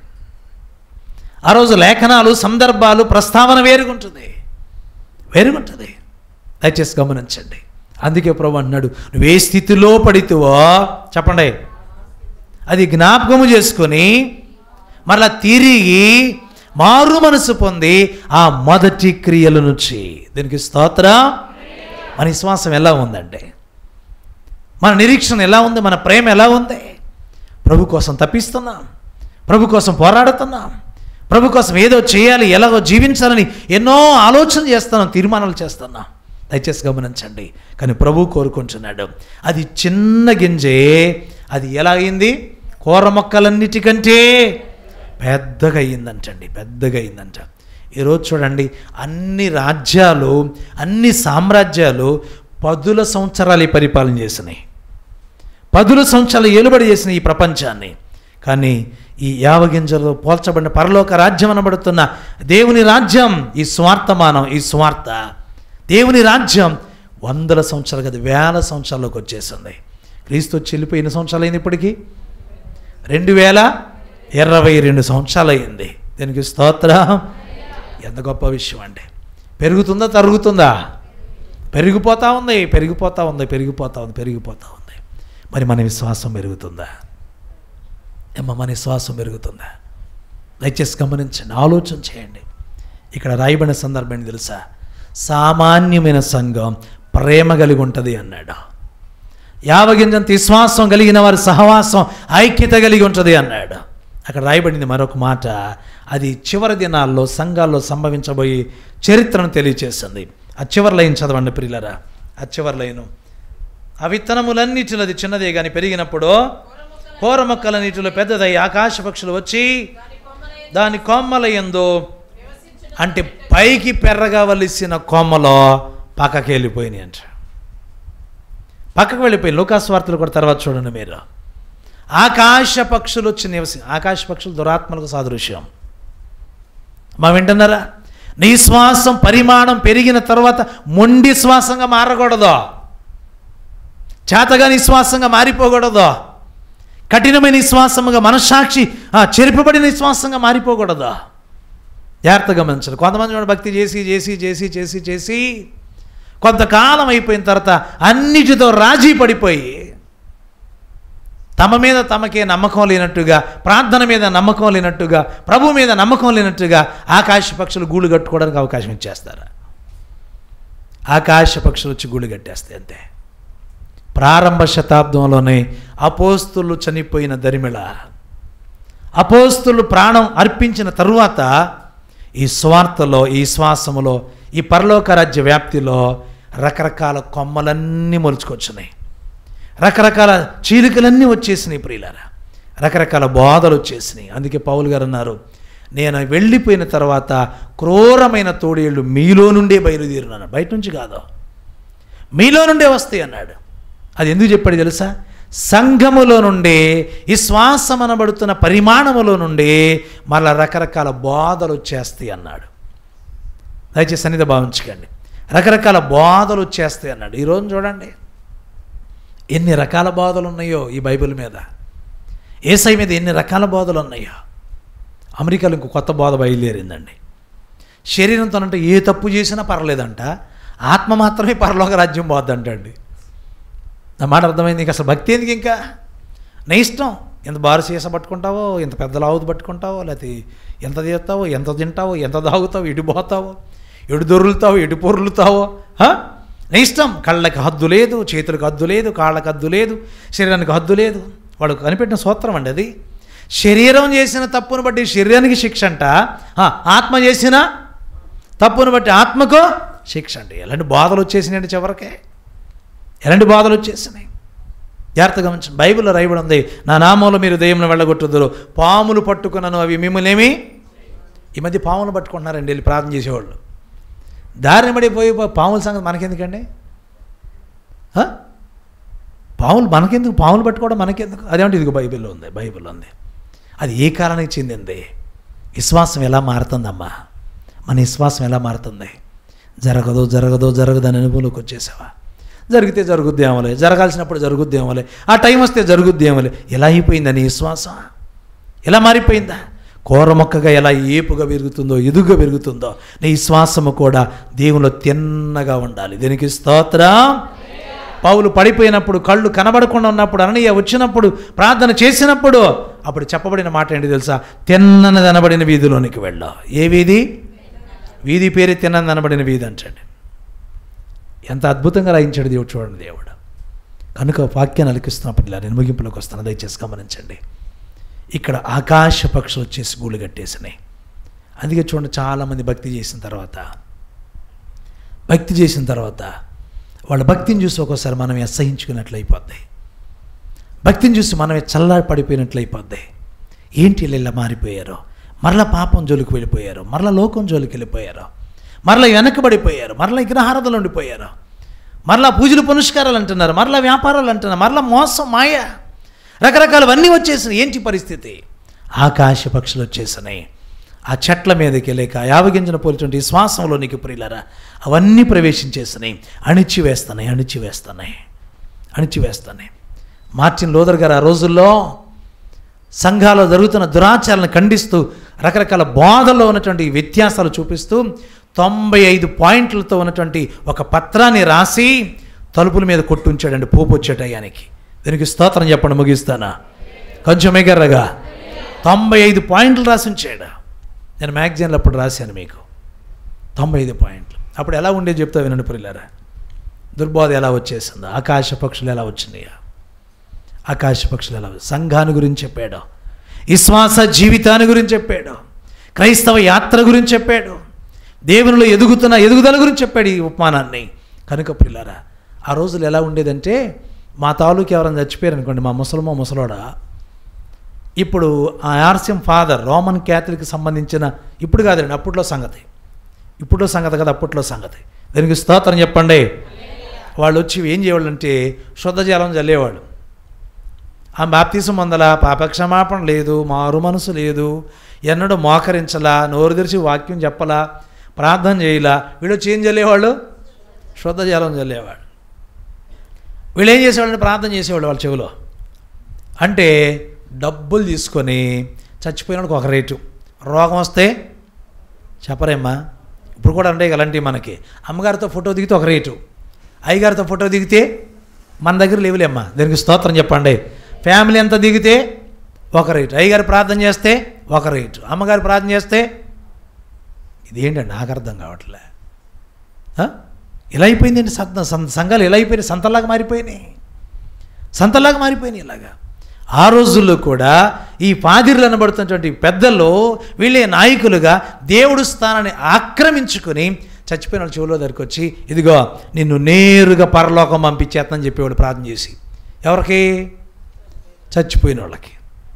ఆ రోజు లేఖనాలు, సందర్భాలు, ప్రస్తావన వేరుగుంటుంది, వేరుగుంటుంది. దయచేసి గమనించండి. అందుకే ప్రభు అన్నాడు, నువ్వే స్థితిలో పడితేవో చెప్పండి, అది జ్ఞాపకము చేసుకొని మరలా తిరిగి మారు మనసు పొంది ఆ మొదటి క్రియల నుంచి. దీనికి స్తోత్రం. మన విశ్వాసం ఎలా ఉందండి? మన నిరీక్షణ ఎలా ఉంది? మన ప్రేమ ఎలా ఉంది? ప్రభు కోసం తప్పిస్తున్నాం, ప్రభు కోసం పోరాడుతున్నాం, ప్రభు కోసం ఏదో చేయాలి, ఎలాగో జీవించాలని ఎన్నో ఆలోచన చేస్తున్నాం, తీర్మానాలు చేస్తున్నాం. దయచేసి గమనించండి. కానీ ప్రభు కోరుకుంటున్నాడు, అది చిన్న గింజే, అది ఎలా అయింది? కూర మొక్కలన్నిటికంటే పెద్దగా అయ్యిందంటండి, పెద్దగా అయిందంట. ఈరోజు చూడండి, అన్ని రాజ్యాలు, అన్ని సామ్రాజ్యాలు 10 సంవత్సరాలు పరిపాలన చేసినాయి, 10 సంవత్సరాలు ఏలుబడి చేసిన ఈ ప్రపంచాన్ని. కానీ ఈ యావగింజలో పోల్చబడిన పరలోక రాజ్యం అనబడుతున్న దేవుని రాజ్యం, ఈ స్వార్థమానం, ఈ స్వార్థ దేవుని రాజ్యం 100 సంవత్సరాలు కాదు, 1000 సంవత్సరాల్లోకి వచ్చేసింది. క్రీస్తు వచ్చి వెళ్ళిపోయి ఎన్ని సంవత్సరాలు అయింది? ఇప్పటికీ 2022 సంవత్సరాలు అయింది. దీనికి స్తోత్రం. ఎంత గొప్ప విషయం అండి. పెరుగుతుందా తరుగుతుందా? పెరిగిపోతూ ఉంది, పెరిగిపోతూ ఉంది, పెరిగిపోతూ ఉంది, పెరిగిపోతూ ఉంది. మరి మన విశ్వాసం పెరుగుతుందా? మన విశ్వాసం పెరుగుతుందా? దయచేసి గమనించండి, ఆలోచన చేయండి. ఇక్కడ రాయబడిన సందర్భం తెలుసా? సామాన్యమైన సంఘం ప్రేమ కలిగి ఉంటుంది అన్నాడు. యావగింజంత విశ్వాసం కలిగిన వారి సహవాసం, ఐక్యత కలిగి ఉంటుంది అన్నాడు. అక్కడ రాయబడింది మరొక మాట, అది చివరి దినాల్లో సంఘాల్లో సంభవించబోయే చరిత్రను తెలియచేస్తుంది. ఆ చివరి లైన్ చదవండి ప్రియులరా. ఆ చివరి లైను, ఆ విత్తనములన్నిటిలో అది చిన్నదే కానీ పెరిగినప్పుడు కూర మొక్కలన్నిటిలో పెద్దదై ఆకాశ పక్షులు వచ్చి దాని కొమ్మల యందు, అంటే పైకి పెరగవలసిన కొమ్మలో పక్కకి వెళ్ళిపోయినాయి అంట. పక్కకు వెళ్ళిపోయి లూకాసు వార్తలు కూడా తర్వాత చూడండి మీరు. ఆకాశ పక్షులు వచ్చి ఆకాశ పక్షులు దురాత్మలకు సాదృశ్యం. మా వింటున్నారా? నీ శ్వాసం పరిమాణం పెరిగిన తర్వాత మొండి శ్వాసంగా మారకూడదు, చేతగా నిశ్వాసంగా మారిపోకూడదు, కఠినమైన నిశ్వాసముగా మనస్సాక్షి చెరిపబడిన నిశ్వాసంగా మారిపోకూడదు. జాగ్రత్తగా గమనించాలి. కొంతమంది భక్తి చేసి చేసి చేసి చేసి చేసి కొంతకాలం అయిపోయిన తర్వాత అన్నిటితో రాజీ పడిపోయి తమ మీద తమకే నమ్మకం లేనట్టుగా, ప్రార్థన మీద నమ్మకం లేనట్టుగా, ప్రభు మీద నమ్మకం లేనట్టుగా ఆకాశ పక్షులు గూళ్ళు కట్టుకోవడానికి అవకాశం ఇచ్చేస్తారు. ఆకాశ పక్షులు వచ్చి గూళ్ళు కట్టేస్తాయి అంతే. ప్రారంభ శతాబ్దంలోనే అపోస్తులు చనిపోయిన దరిమిళ, అపోస్తులు ప్రాణం అర్పించిన తరువాత ఈ స్వార్థలో, ఈ శ్వాసములో, ఈ పరలోక రాజ్య వ్యాప్తిలో రకరకాల కొమ్మలన్నీ మొలుచుకొచ్చినాయి, రకరకాల చీలికలన్నీ వచ్చేసినాయి ప్రియులారా. రకరకాల బోధలు వచ్చేసినాయి. అందుకే పౌలు గారు అన్నారు, నేను వెళ్ళిపోయిన తర్వాత క్రూరమైన తోడేళ్ళు మీలో నుండే బయలుదేరినాను, బయట నుంచి కాదు, మీలో నుండే వస్తాయి అన్నాడు. అది ఎందుకు చెప్పాడు తెలుసా? సంఘములో నుండి విశ్వాసం అనబడుతున్న పరిమాణములో నుండి మళ్ళా రకరకాల బోధలు వచ్చేస్తాయి అన్నాడు. దయచేసి సన్నిధి భావించకండి. రకరకాల బోధలు వచ్చేస్తాయి అన్నాడు. ఈరోజు చూడండి ఎన్ని రకాల బోధలు ఉన్నాయో ఈ బైబిల్ మీద, యేసయ్య మీద ఎన్ని రకాల బోధలు ఉన్నాయో. అమెరికాలో ఇంకో కొత్త బోధ బయలుదేరిందండి. శరీరంతో అంటే ఏ తప్పు చేసినా పర్లేదంట, ఆత్మ మాత్రమే పరలోక రాజ్యం పోద్దంటండి. నా మాట అర్థమైంది. ఇంకా అసలు భక్తి ఎందుకు? ఇంకా నీ ఇష్టం, ఎంత బారు సీస పట్టుకుంటావో, ఎంత పెద్ద లావుది పట్టుకుంటావో, లేకపోతే ఎంత చేస్తావో, ఎంత తింటావో, ఎంత తాగుతావో, ఎటు పోతావో, ఎటు దొరులుతావో, ఎటు పొరులుతావో నీ ఇష్టం. కళ్ళకి హద్దు లేదు, చేతులకు హద్దు లేదు, కాళ్ళకి హద్దు లేదు, శరీరానికి హద్దు లేదు. వాడు కనిపెట్టిన సూత్రం అండి అది. శరీరం చేసిన తప్పును బట్టి శరీరానికి శిక్ష అంట, ఆత్మ చేసిన తప్పును బట్టి ఆత్మకు శిక్ష అండి. ఎలాంటి బాధలు వచ్చేసినాయండి చివరికే, ఎలాంటి బాధలు వచ్చేసినాయి. జాగ్రత్తగా గమనించండి. బైబిల్లో రాయబడి ఉంది, నా నామంలో మీరు దెయ్యంను వెళ్ళగొట్టుదురు, పాములు పట్టుకున్నాను అవి మిమ్మల్ని ఏమి. ఈ మధ్య పాములు పట్టుకుంటున్నారండి వెళ్ళి ప్రార్థన చేసేవాళ్ళు. దారిని పడిపోయి పాముల సంగతి మనకెందుకండి? పాములు మనకెందుకు? పాములు పట్టుకోవడం మనకెందుకు? అదేంటి ఇదిగో బైబిల్లో ఉంది, బైబిల్లో ఉంది. అది ఏ కారణానికి చెందింది? విశ్వాసం ఎలా మారుతుందమ్మా? మన విశ్వాసం ఎలా మారుతుంది? జరగదు జరగదు జరగదు అని అనుభవంలోకి వచ్చేసావా? జరిగితే జరుగుద్ది ఏమోలే, జరగాల్సినప్పుడు జరుగుద్ది ఏమోలే, ఆ టైం వస్తే జరుగుద్ది ఏమోలే. ఎలా అయిపోయిందా నీ విశ్వాసం? ఎలా మారిపోయిందా? కూర మొక్కగా ఎలా ఏపుగా పెరుగుతుందో, ఎదుగుగా పెరుగుతుందో నీ విశ్వాసము కూడా దేవునిలో తిన్నగా ఉండాలి. దీనికి స్తోత్రం. పౌలు పడిపోయినప్పుడు, కళ్ళు కనబడకుండా ఉన్నప్పుడు, అననీయ వచ్చినప్పుడు, ప్రార్థన చేసినప్పుడు అప్పుడు చెప్పబడిన మాట ఏంటి తెలుసా? తిన్నది అనబడిన వీధిలోనికి వెళ్ళా. ఏ వీధి? వీధి పేరు తిన్నది అనబడిన వీధి అంటండి. ఎంత అద్భుతంగా రాయించాడు దేవుడు, చూడండి దేవుడు. కనుక వాక్యాన్ని అలికిస్తున్నప్పుడు ఇలా నేను ముగింపులోకి వస్తాను, దయచేసి గమనించండి. ఇక్కడ ఆకాశ పక్షులు వచ్చేసి గూళ్ళు కట్టేసినాయి. అందుకే చూడండి, చాలామంది భక్తి చేసిన తర్వాత వాళ్ళ భక్తిని చూసి ఒక్కోసారి మనం అసహించుకున్నట్లు అయిపోద్ది. భక్తిని చూసి మనమే చల్లారి పడిపోయినట్లు అయిపోద్ది. ఏంటి ఇలా మారిపోయారో, మరలా పాపం జోలికి వెళ్ళిపోయారు, మరలా లోకం జోలికి వెళ్ళిపోయారు, మరలా వెనకబడిపోయారు, మరలా విగ్రహారాధనలు ఉండిపోయారు, మరలా పూజలు పునస్కారాలు అంటున్నారు, మరలా వ్యాపారాలు అంటున్నారు, మరలా మోసం, మాయ, రకరకాలవన్నీ వచ్చేసినాయి. ఏంటి పరిస్థితి? ఆకాశ పక్షులు వచ్చేసినాయి. ఆ చెట్ల మీదకి లేక యావగింజన పోలిటువంటి విశ్వాసంలోనికి ప్రియులారా అవన్నీ ప్రవేశించేసినాయి. అణిచివేస్తున్నాయి. మార్టిన్ లూథర్ గారు ఆ రోజుల్లో సంఘాల్లో జరుగుతున్న దురాచారాలను ఖండిస్తూ రకరకాల బోధల్లో ఉన్నటువంటి వ్యత్యాసాలు చూపిస్తూ 95 పాయింట్లతో ఉన్నటువంటి ఒక పత్రాన్ని రాసి తలుపుల మీద కొట్టుంచాడండి పోపు వచ్చేటయానికి. దీనికి స్తోత్రం చెప్పండి, ముగిస్తానా? కొంచెం ఎగర్రగా 95 పాయింట్లు రాసి ఉంచాడు. నేను మ్యాగజైన్లో అప్పుడు రాశాను మీకు 95 పాయింట్లు. అప్పుడు ఎలా ఉండేది చెప్తా వినండి ప్రియులారా. దుర్బోధ ఎలా వచ్చేసిందో, ఆకాశ పక్షులు ఎలా వచ్చినాయో, సంఘాన్ని గురించి చెప్పాడు, విశ్వాస జీవితాన్ని గురించి చెప్పాడు, క్రైస్తవ యాత్ర గురించి చెప్పాడు, దేవునిలో ఎదుగుదల గురించి చెప్పాడు ఈ ఉపమానాన్ని. కనుక ప్రియులారా ఆ రోజులు ఎలా ఉండేదంటే, మా తాలూకు ఎవరైనా చచ్చిపోయారు అనుకోండి, మా ముసలోడా, ఇప్పుడు ఆ ఆర్సిఎం ఫాదర్ రోమన్ క్యాథలిక్ సంబంధించిన, ఇప్పుడు కాదండి అప్పట్లో సంగతి కదా, అప్పట్లో సంగతి. దానికి స్తోత్రం చెప్పండి. వాళ్ళు వచ్చి ఏం చేయవాళ్ళు అంటే శుద్ధజలం చల్లేవాళ్ళు. ఆ బాప్తీసం పొందలా, పాపక్షమాపణ లేదు, మారు మనసు లేదు, ఎన్నడూ మోకరించలా, నోరు తెరిచి వాక్యం చెప్పలా, ప్రార్థన చేయలా. వీళ్ళు వచ్చి ఏం చల్లేవాళ్ళు? శుద్ధజలం చల్లేవాళ్ళు. వీళ్ళు ఏం చేసేవాళ్ళని ప్రార్థన చేసేవాళ్ళు వాళ్ళ చెవిలో. అంటే డబ్బులు తీసుకొని చచ్చిపోయినోడికి ఒక రేటు, రోగం వస్తే చెప్పరేమ్మా, ఇప్పుడు కూడా అంటే అలాంటివి మనకి. అమ్మగారితో ఫోటో దిగితే ఒక రేటు, అయ్యగారితో ఫోటో దిగితే మన దగ్గర లేవులేమ్మా. దీనికి స్తోత్రం చెప్పండి. ఫ్యామిలీ అంతా దిగితే ఒక రేటు, అయ్యగారు ప్రార్థన చేస్తే ఒక రేటు, అమ్మగారు ప్రార్థన చేస్తే. ఇదేంటండి నాకు అర్థం కావట్లే. ఇలా అయిపోయిందండి సంఘాలు, ఎలా అయిపోయినాయి? సంతలాగా మారిపోయినాయి ఇలాగా. ఆ రోజుల్లో కూడా ఈ పాదిరులు అనబడుతున్నటువంటి పెద్దల్లో వీళ్ళే నాయకులుగా దేవుడు స్థానాన్ని ఆక్రమించుకొని చచ్చిపోయిన వాళ్ళ చెవులో దగ్గరికి వచ్చి, ఇదిగో నిన్ను నేరుగా పరలోకం పంపించేస్తానని చెప్పేవాడు ప్రార్థన చేసి. ఎవరికి? చచ్చిపోయిన వాళ్ళకి.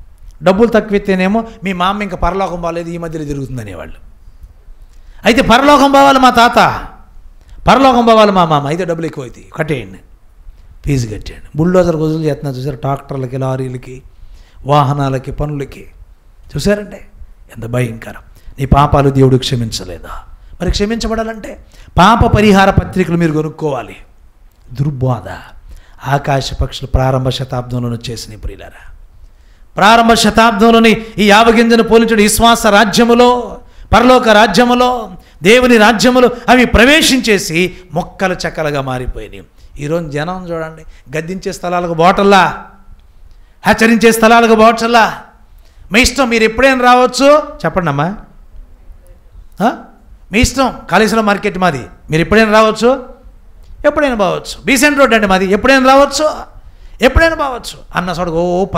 డబ్బులు తక్కువైతేనేమో మీ మా అమ్మ ఇంకా పరలోకం బాగాలేదు, ఈ మధ్యలో తిరుగుతుందనేవాళ్ళు. అయితే పరలోకం పోవాలి మా తాత, పరలోకం పోవాలి మా మామ, అయితే డబ్బులు ఎక్కువ అవుతాయి, కట్టేయండి, ఫీజు కట్టేయండి. బుల్డోజర్ రోజులు చేస్తున్నారు చూసారు, ట్రాక్టర్లకి, లారీలకి, వాహనాలకి, పనులకి. చూసారండి ఎంత భయంకరం. నీ పాపాలు దేవుడు క్షమించలేదా? మరి క్షమించబడాలంటే పాప పరిహార పత్రికలు మీరు కొనుక్కోవాలి. దుర్బోధ. ఆకాశ పక్షులు ప్రారంభ శతాబ్దంలోనే చేసిన ప్రియులారా, ప్రారంభ శతాబ్దంలోని ఈ యావగింజను పోలించడు విశ్వాస రాజ్యములో, పరలోక రాజ్యములో, దేవుని రాజ్యములో అవి ప్రవేశించేసి మొక్కలు చెక్కలుగా మారిపోయినాయి. ఈరోజు జనం చూడండి, గద్దించే స్థలాలకు బాటల్లా, హెచ్చరించే స్థలాలకు బాటల్లా. మీ ఇష్టం, మీరు ఎప్పుడైనా రావచ్చు, చెప్పండి అమ్మా, మీ ఇష్టం. కాళేశ్వరం మార్కెట్ మాది, మీరు ఎప్పుడైనా రావచ్చు, ఎప్పుడైనా బావచ్చు. బీసెంట్ రోడ్ అండి మాది, ఎప్పుడైనా రావచ్చు, ఎప్పుడైనా బావచ్చు అన్న చోట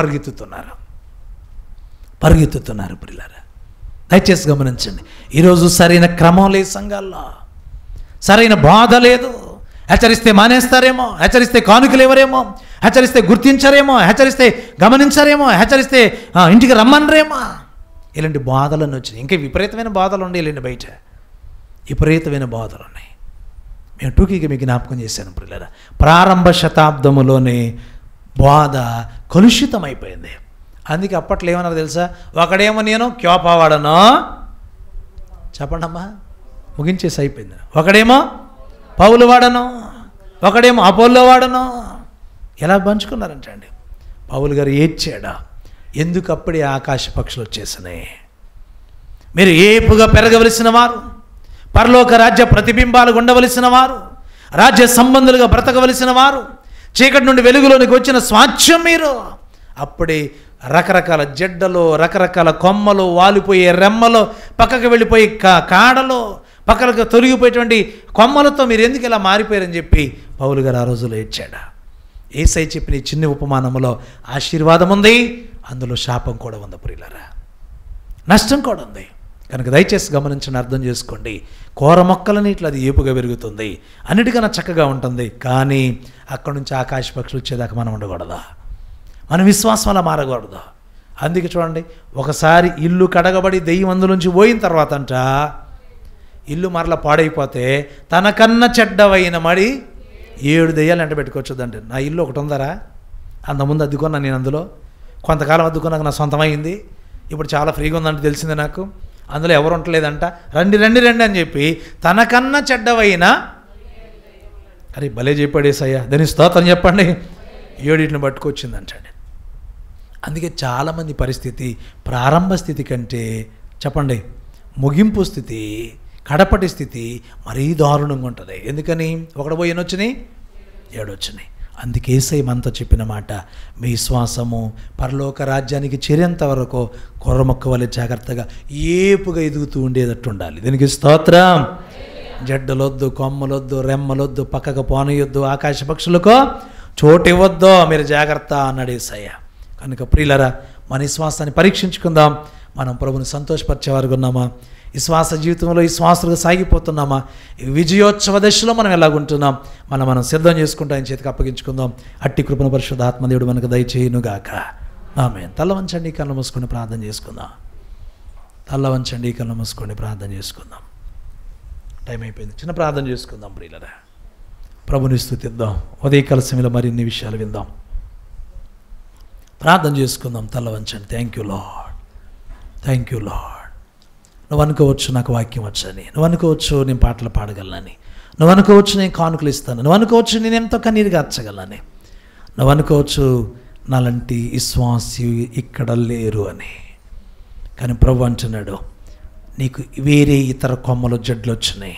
పరుగెత్తుతున్నారు ప్రియులారా. దయచేసి గమనించండి, ఈరోజు సరైన క్రమం లేదు సంఘాల్లో, సరైన బాధ లేదు. హెచ్చరిస్తే మానేస్తారేమో, హెచ్చరిస్తే కానుకలు ఎవరేమో, హెచ్చరిస్తే గుర్తించరేమో, హెచ్చరిస్తే గమనించరేమో, హెచ్చరిస్తే ఇంటికి రమ్మనరేమో. ఇలాంటి బాధలన్నీ వచ్చినాయి. ఇంకా విపరీతమైన బాధలు ఉండే ఇలాంటి బయట విపరీతమైన బాధలు ఉన్నాయి. మేము టూకీగా మీకు జ్ఞాపకం చేశాను ప్రియులారా, ప్రారంభ శతాబ్దములోనే బాధ కలుషితమైపోయింది. అందుకే అప్పట్లో ఏమన్నారు తెలుసా? ఒకడేమో నేను క్యోపావాడను, చెప్పండి అమ్మా, ముగించేసి అయిపోయింది. ఒకడేమో పౌలు వాడను, ఒకడేమో అపోల్లో వాడను. ఎలా పంచుకున్నారంటే అండి, పౌలు గారు ఏడ్చాడా, ఎందుకు అప్పుడే ఆకాశ పక్షులు వచ్చేసినాయి. మీరు ఏపుగా పెరగవలసిన వారు, పరలోక రాజ్య ప్రతిబింబాలు ఉండవలసిన వారు, రాజ్య సంబంధులుగా బ్రతకవలసిన వారు, చీకటి నుండి వెలుగులోనికి వచ్చిన స్వాచ్ఛ్యం మీరు. అప్పుడే రకరకాల జడ్డలు, రకరకాల కొమ్మలు, వాలిపోయే రెమ్మలు, పక్కకు వెళ్ళిపోయి కాడలు, పక్కలకు తొలగిపోయేటువంటి కొమ్మలతో మీరు ఎందుకు ఇలా మారిపోయారని చెప్పి పౌలు గారు ఆ రోజులో ఏడ్చాడా. యేసయ్య చెప్పిన ఈ చిన్న ఉపమానంలో ఆశీర్వాదం ఉంది, అందులో శాపం కూడా ఉంది ప్రియులారా, నష్టం కూడా ఉంది. కనుక దయచేసి గమనించండి, అర్థం చేసుకోండి. కూర మొక్కలని ఇట్లా అది ఏపుగా పెరుగుతుంది, అన్నిటికన్నా చక్కగా ఉంటుంది. కానీ అక్కడి నుంచి ఆకాశ పక్షులు వచ్చేదాకా మనం ఉండకూడదా? మన విశ్వాసం అలా మారకూడదు. అందుకే చూడండి, ఒకసారి ఇల్లు కడగబడి దెయ్యం అందులోంచి పోయిన తర్వాత అంట, ఇల్లు మరలా పాడైపోతే తనకన్నా చెడ్డవైన మడి 7 దెయ్యాలు ఎంట పెట్టుకోవచ్చుదంటే. నా ఇల్లు ఒకటి ఉందరా, అంతకుముందు అద్దుకున్నా నేను, అందులో కొంతకాలం అద్దుకున్నాక నా సొంతమైంది, ఇప్పుడు చాలా ఫ్రీగా ఉందంటే తెలిసింది నాకు, అందులో ఎవరు ఉండలేదంట. రండి రండి రండి అని చెప్పి తనకన్నా చెడ్డవైన, అరే భలే చెప్పాడేసయ్యా, దాని స్తోత్రం చెప్పండి, 7 పట్టుకొచ్చిందంటండి. అందుకే చాలామంది పరిస్థితి ప్రారంభ స్థితి కంటే, చెప్పండి, ముగింపు స్థితి, కడపటి స్థితి మరీ దారుణంగా ఉంటుంది. ఎందుకని? ఒకటి పోయి 8 వచ్చినాయి, 7 వచ్చినాయి. అందుకే యేసయ్య మనతో చెప్పిన మాట, మీ విశ్వాసము పరలోక రాజ్యానికి చేరేంత వరకు కొర్రమొక్క వలె జాగ్రత్తగా ఏపుగా ఎదుగుతూ ఉండేటట్టు ఉండాలి. దీనికి స్తోత్రం. జడ్డలొద్దు, కొమ్మలొద్దు, రెమ్మలొద్దు, పక్కకు పోనయొద్దు, ఆకాశ పక్షులకు చోటు ఇవ్వద్దు, మీరు జాగ్రత్త అన్నాడు యేసయ్య. కనుక ప్రియులారా, మన విశ్వాసాన్ని పరీక్షించుకుందాం. మనం ప్రభుని సంతోషపరిచేవారుగా ఉన్నామా? విశ్వాస జీవితంలో విశ్వాసులుగా సాగిపోతున్నామా? విజయోత్సవ దశలో మనం ఎలాగుంటున్నాం? మనం సిద్ధం చేసుకుంటూ ఆయన చేతికి అప్పగించుకుందాం. అట్టి కృపణ పరిశుద్ధ ఆత్మదేవుడు మనకు దయచేయునుగాక. ఆమేన్. తల్ల వంచండి, కళ్ళు మూసుకొని ప్రార్థన చేసుకుందాం. తల్ల వంచండి, కళ్ళు మూసుకొని ప్రార్థన చేసుకుందాం. టైం అయిపోయింది, చిన్న ప్రార్థన చేసుకుందాం ప్రియులారా. ప్రభుని స్తుతిద్దాం. ఉదయకాల సమయంలో మరిన్ని విషయాలు విందాం. ప్రార్థన చేసుకుందాం. తల్ల వంచండి. Thank you Lord, thank you Lord. నువ్వు అనుకోవచ్చు నాకు వాక్యం వచ్చని, నువ్వు అనుకోవచ్చు నేను పాటలు పాడగలనని, నువ్వు అనుకోవచ్చు నేను కానుకలు ఇస్తాను, నువ్వు అనుకోవచ్చు నేను ఎంతో కన్నీరు గార్చగలనని, నువ్వు అనుకోవచ్చు నాలాంటి విశ్వాసి ఇక్కడ లేరు అని. కానీ ప్రభు అంటున్నాడు, నీకు వేరే ఇతర కొమ్మలు జడ్లు వచ్చినాయి,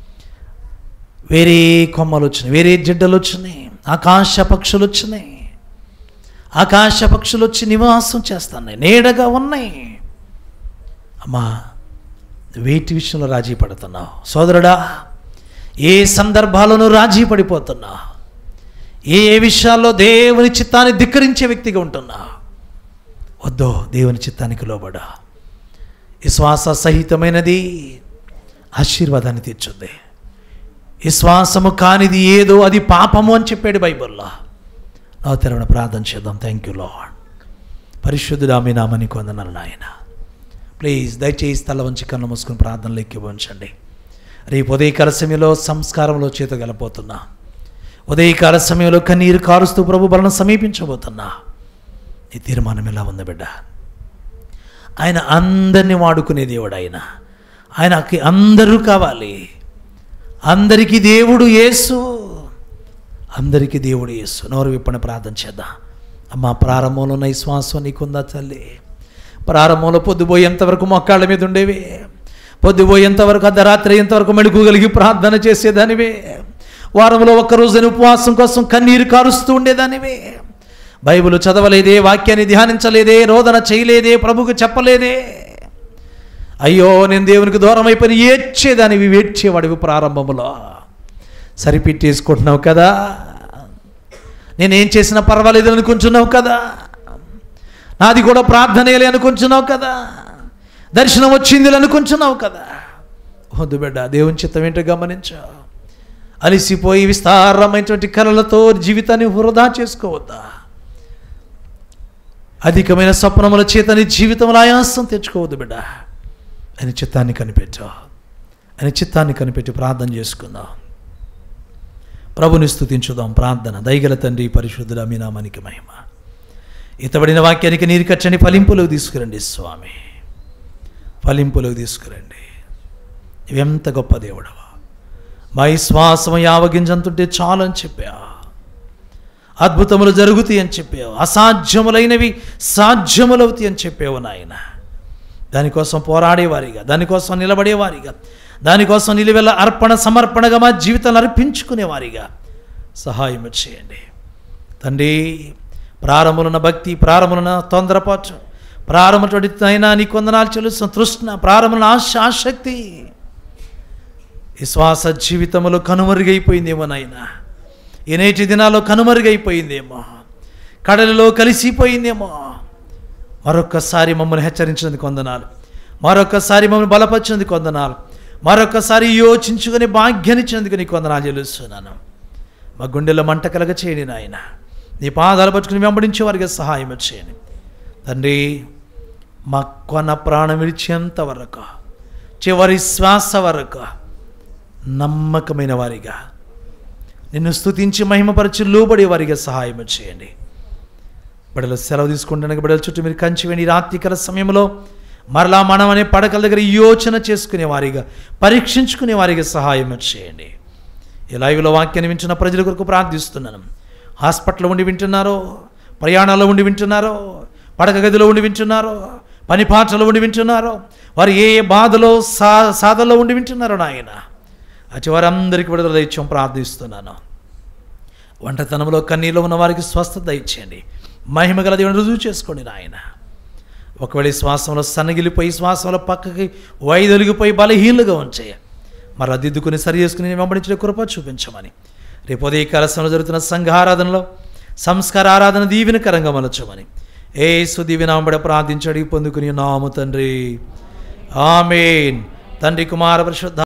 వేరే కొమ్మలు వచ్చినాయి, వేరే జడ్డలు వచ్చినాయి, ఆకాశ పక్షులు వచ్చినాయి. ఆకాశ పక్షులు వచ్చి నివాసం చేస్తున్నాయి, నీడగా ఉన్నాయి. అమ్మా, వేటి విషయంలో రాజీ పడుతున్నావు సోదరుడా? ఏ సందర్భాలను రాజీ పడిపోతున్నావు? ఏ విషయాల్లో దేవుని చిత్తాన్ని ధిక్కరించే వ్యక్తిగా ఉంటున్నావు? వద్దో, దేవుని చిత్తానికి లోబడా. విశ్వాస సహితమైనది ఆశీర్వాదాన్ని తెచ్చుద్ది. విశ్వాసము కానిది ఏదో అది పాపము అని చెప్పాడు బైబిల్లో. నా తెరవన ప్రార్థన చేద్దాం. Thank you lord. పరిశుద్ధుడా మీ నామానికి వందనాలు నాయన. ప్లీజ్ దయచేసి తల వంచి కన్ను మూసుకుని ప్రార్థనలోకి ఉంచండి. రేపు ఉదయకాల సమయంలో సంస్కారంలో చేత గలపోతున్నా, ఉదయకాల సమయంలో కన్నీరు కారుస్తూ ప్రభు బలను సమీపించబోతున్నా. నీ తీర్మానం ఎలా ఉంది బిడ్డ? ఆయన అందరినీ వాడుకునే దేవుడు. ఆయనకి అందరూ కావాలి. అందరికీ దేవుడు యేసు, అందరికీ దేవుడు యేసు. నోరు విప్పని ప్రార్థన చేద్దాం. అమ్మ, ప్రారంభంలో ఉన్న ఈ శ్వాసం నీకుందా తల్లి? ప్రారంభంలో పొద్దుపోయేంతవరకు మొక్కాళ్ళ మీద ఉండేవి, పొద్దుపోయేంతవరకు అర్ధరాత్రి అయ్యేంతవరకు మెడుకోగలిగి ప్రార్థన చేసేదానివే, వారంలో ఒక్కరోజుని ఉపవాసం కోసం కన్నీరు కారుస్తూ ఉండేదానివే, బైబిల్ చదవలేదే, వాక్యాన్ని ధ్యానించలేదే, రోదన చేయలేదే, ప్రభుకు చెప్పలేదే. అయ్యో నేను దేవునికి దూరం అయిపోయి ఏడ్చేదానివి, ఏడ్చేవాడివి. ప్రారంభంలో సరిపెట్టేసుకుంటున్నావు కదా, నేనేం చేసినా పర్వాలేదు అనుకుంటున్నావు కదా, నాది కూడా ప్రార్థనేలే అనుకుంటున్నావు కదా, దర్శనం వచ్చింది అనుకుంటున్నావు కదా. వద్దు బిడ్డ, దేవుని చిత్తం ఏంటో గమనించు. అలిసిపోయి విస్తారమైనటువంటి కలలతో జీవితాన్ని వృధా చేసుకోవద్దా? అధికమైన స్వప్నముల చేత నీ జీవితంలో ఆయాసం తెచ్చుకోవద్దు బిడ్డ. ఆయన చిత్తాన్ని కనిపెట్టు, ఆయన చిత్తాన్ని కనిపెట్టి ప్రార్థన చేసుకుందాం. ప్రభుని స్తుతించుదాం. ప్రార్థన. దయగల తండ్రి, పరిశుద్ధుడా మీ నామానికి మహిమ. ఇతబడిన వాక్యానికి నీరు కట్టండి, ఫలింపులోకి తీసుకురండి స్వామి, ఫలింపులోకి తీసుకురండి. ఇవెంత గొప్ప దేవుడవా! మా విశ్వాసం యావగింజంతుంటే చాలు అని చెప్పావు. అద్భుతములు జరుగుతాయి అని చెప్పావు, అసాధ్యములైనవి సాధ్యములవుతాయి అని చెప్పావు నాయన. దానికోసం పోరాడేవారిగా, దానికోసం నిలబడేవారిగా, దానికోసం నిలువెల్ల అర్పణ సమర్పణగా మా జీవితాన్ని అర్పించుకునేవారిగా సహాయం చేయండి తండ్రి. ప్రారంభములున్న భక్తి, ప్రారంభములున్న తొందరపాటు, ప్రారంభటువంటి అయినా నీ కొందనాలు చెల్లిస్తున్న తృష్ణ, ప్రారంభముల ఆసక్తి విశ్వాస జీవితంలో కనుమరుగైపోయిందేమో నాయన. ఈ నేటి దినాల్లో కనుమరుగైపోయిందేమో, కడలిలో కలిసిపోయిందేమో. మరొక్కసారి మమ్మల్ని హెచ్చరించినందుకు వందనాలు, మరొక్కసారి మమ్మల్ని బలపరిచినందుకు వందనాలు, మరొక్కసారి యోచించుకునే భాగ్యాన్నిచ్చినందుకు నీకు వందనాలు చెల్లిస్తున్నాను. మా గుండెలో మంట కలగ చేయండి నాయన. నీ పాదాలు పట్టుకుని వెంబడించే వారికి సహాయం చేయండి తండ్రి. మా కొన ప్రాణం విడిచేంత వరకు, చివరి శ్వాస వరకు నమ్మకమైన వారిగా, నిన్ను స్తుతించి మహిమపరిచి లోబడే వారిగా సహాయం చేయండి. బిడ్డలు సెలవు తీసుకుంటానికి బిడ్డల చుట్టూ మీరు కంచి వేయండి. రాత్రికాల సమయంలో మరలా మనం అనే పడకల దగ్గర యోచన చేసుకునే వారిగా, పరీక్షించుకునే వారిగా సహాయం చేయండి. ఈ లైవ్లో వాక్యాన్ని వింటున్న ప్రజల కొరకు ప్రార్థిస్తున్నాను. హాస్పిటల్లో ఉండి వింటున్నారో, ప్రయాణాల్లో ఉండి వింటున్నారో, పడక గదిలో ఉండి వింటున్నారో, పనిపాటలో ఉండి వింటున్నారో, వారు ఏ బాధలో సాధనలో ఉండి వింటున్నారో నాయన, అటు వారందరికీ విడుదల దయచేయం ప్రార్థిస్తున్నాను. ఒంటరితనంలో కన్నీలో ఉన్న వారికి స్వస్థత ఇచ్చేయండి. మహిమ గల దేవుని రుజువు చేసుకోండి నాయన. ఒకవేళ శ్వాసంలో సన్నగిలిపోయి, శ్వాసంలో పక్కకి వైదొలిగిపోయి బలహీనలుగా ఉంచాయి, మరి దిద్దుకుని సరి చేసుకుని వెంబడించే కృప చూపించమని, రేపు ఉదయకాల సమయంలో జరుగుతున్న సంఘ ఆరాధనలో సంస్కార ఆరాధన దీవెనకరంగా మలచమని యేసు దీవెనాంబడ ప్రార్థించి అడిగి పొందుకుని నాము తండ్రి. ఆమేన్. తండ్రి, కుమార, పరిశుద్ధ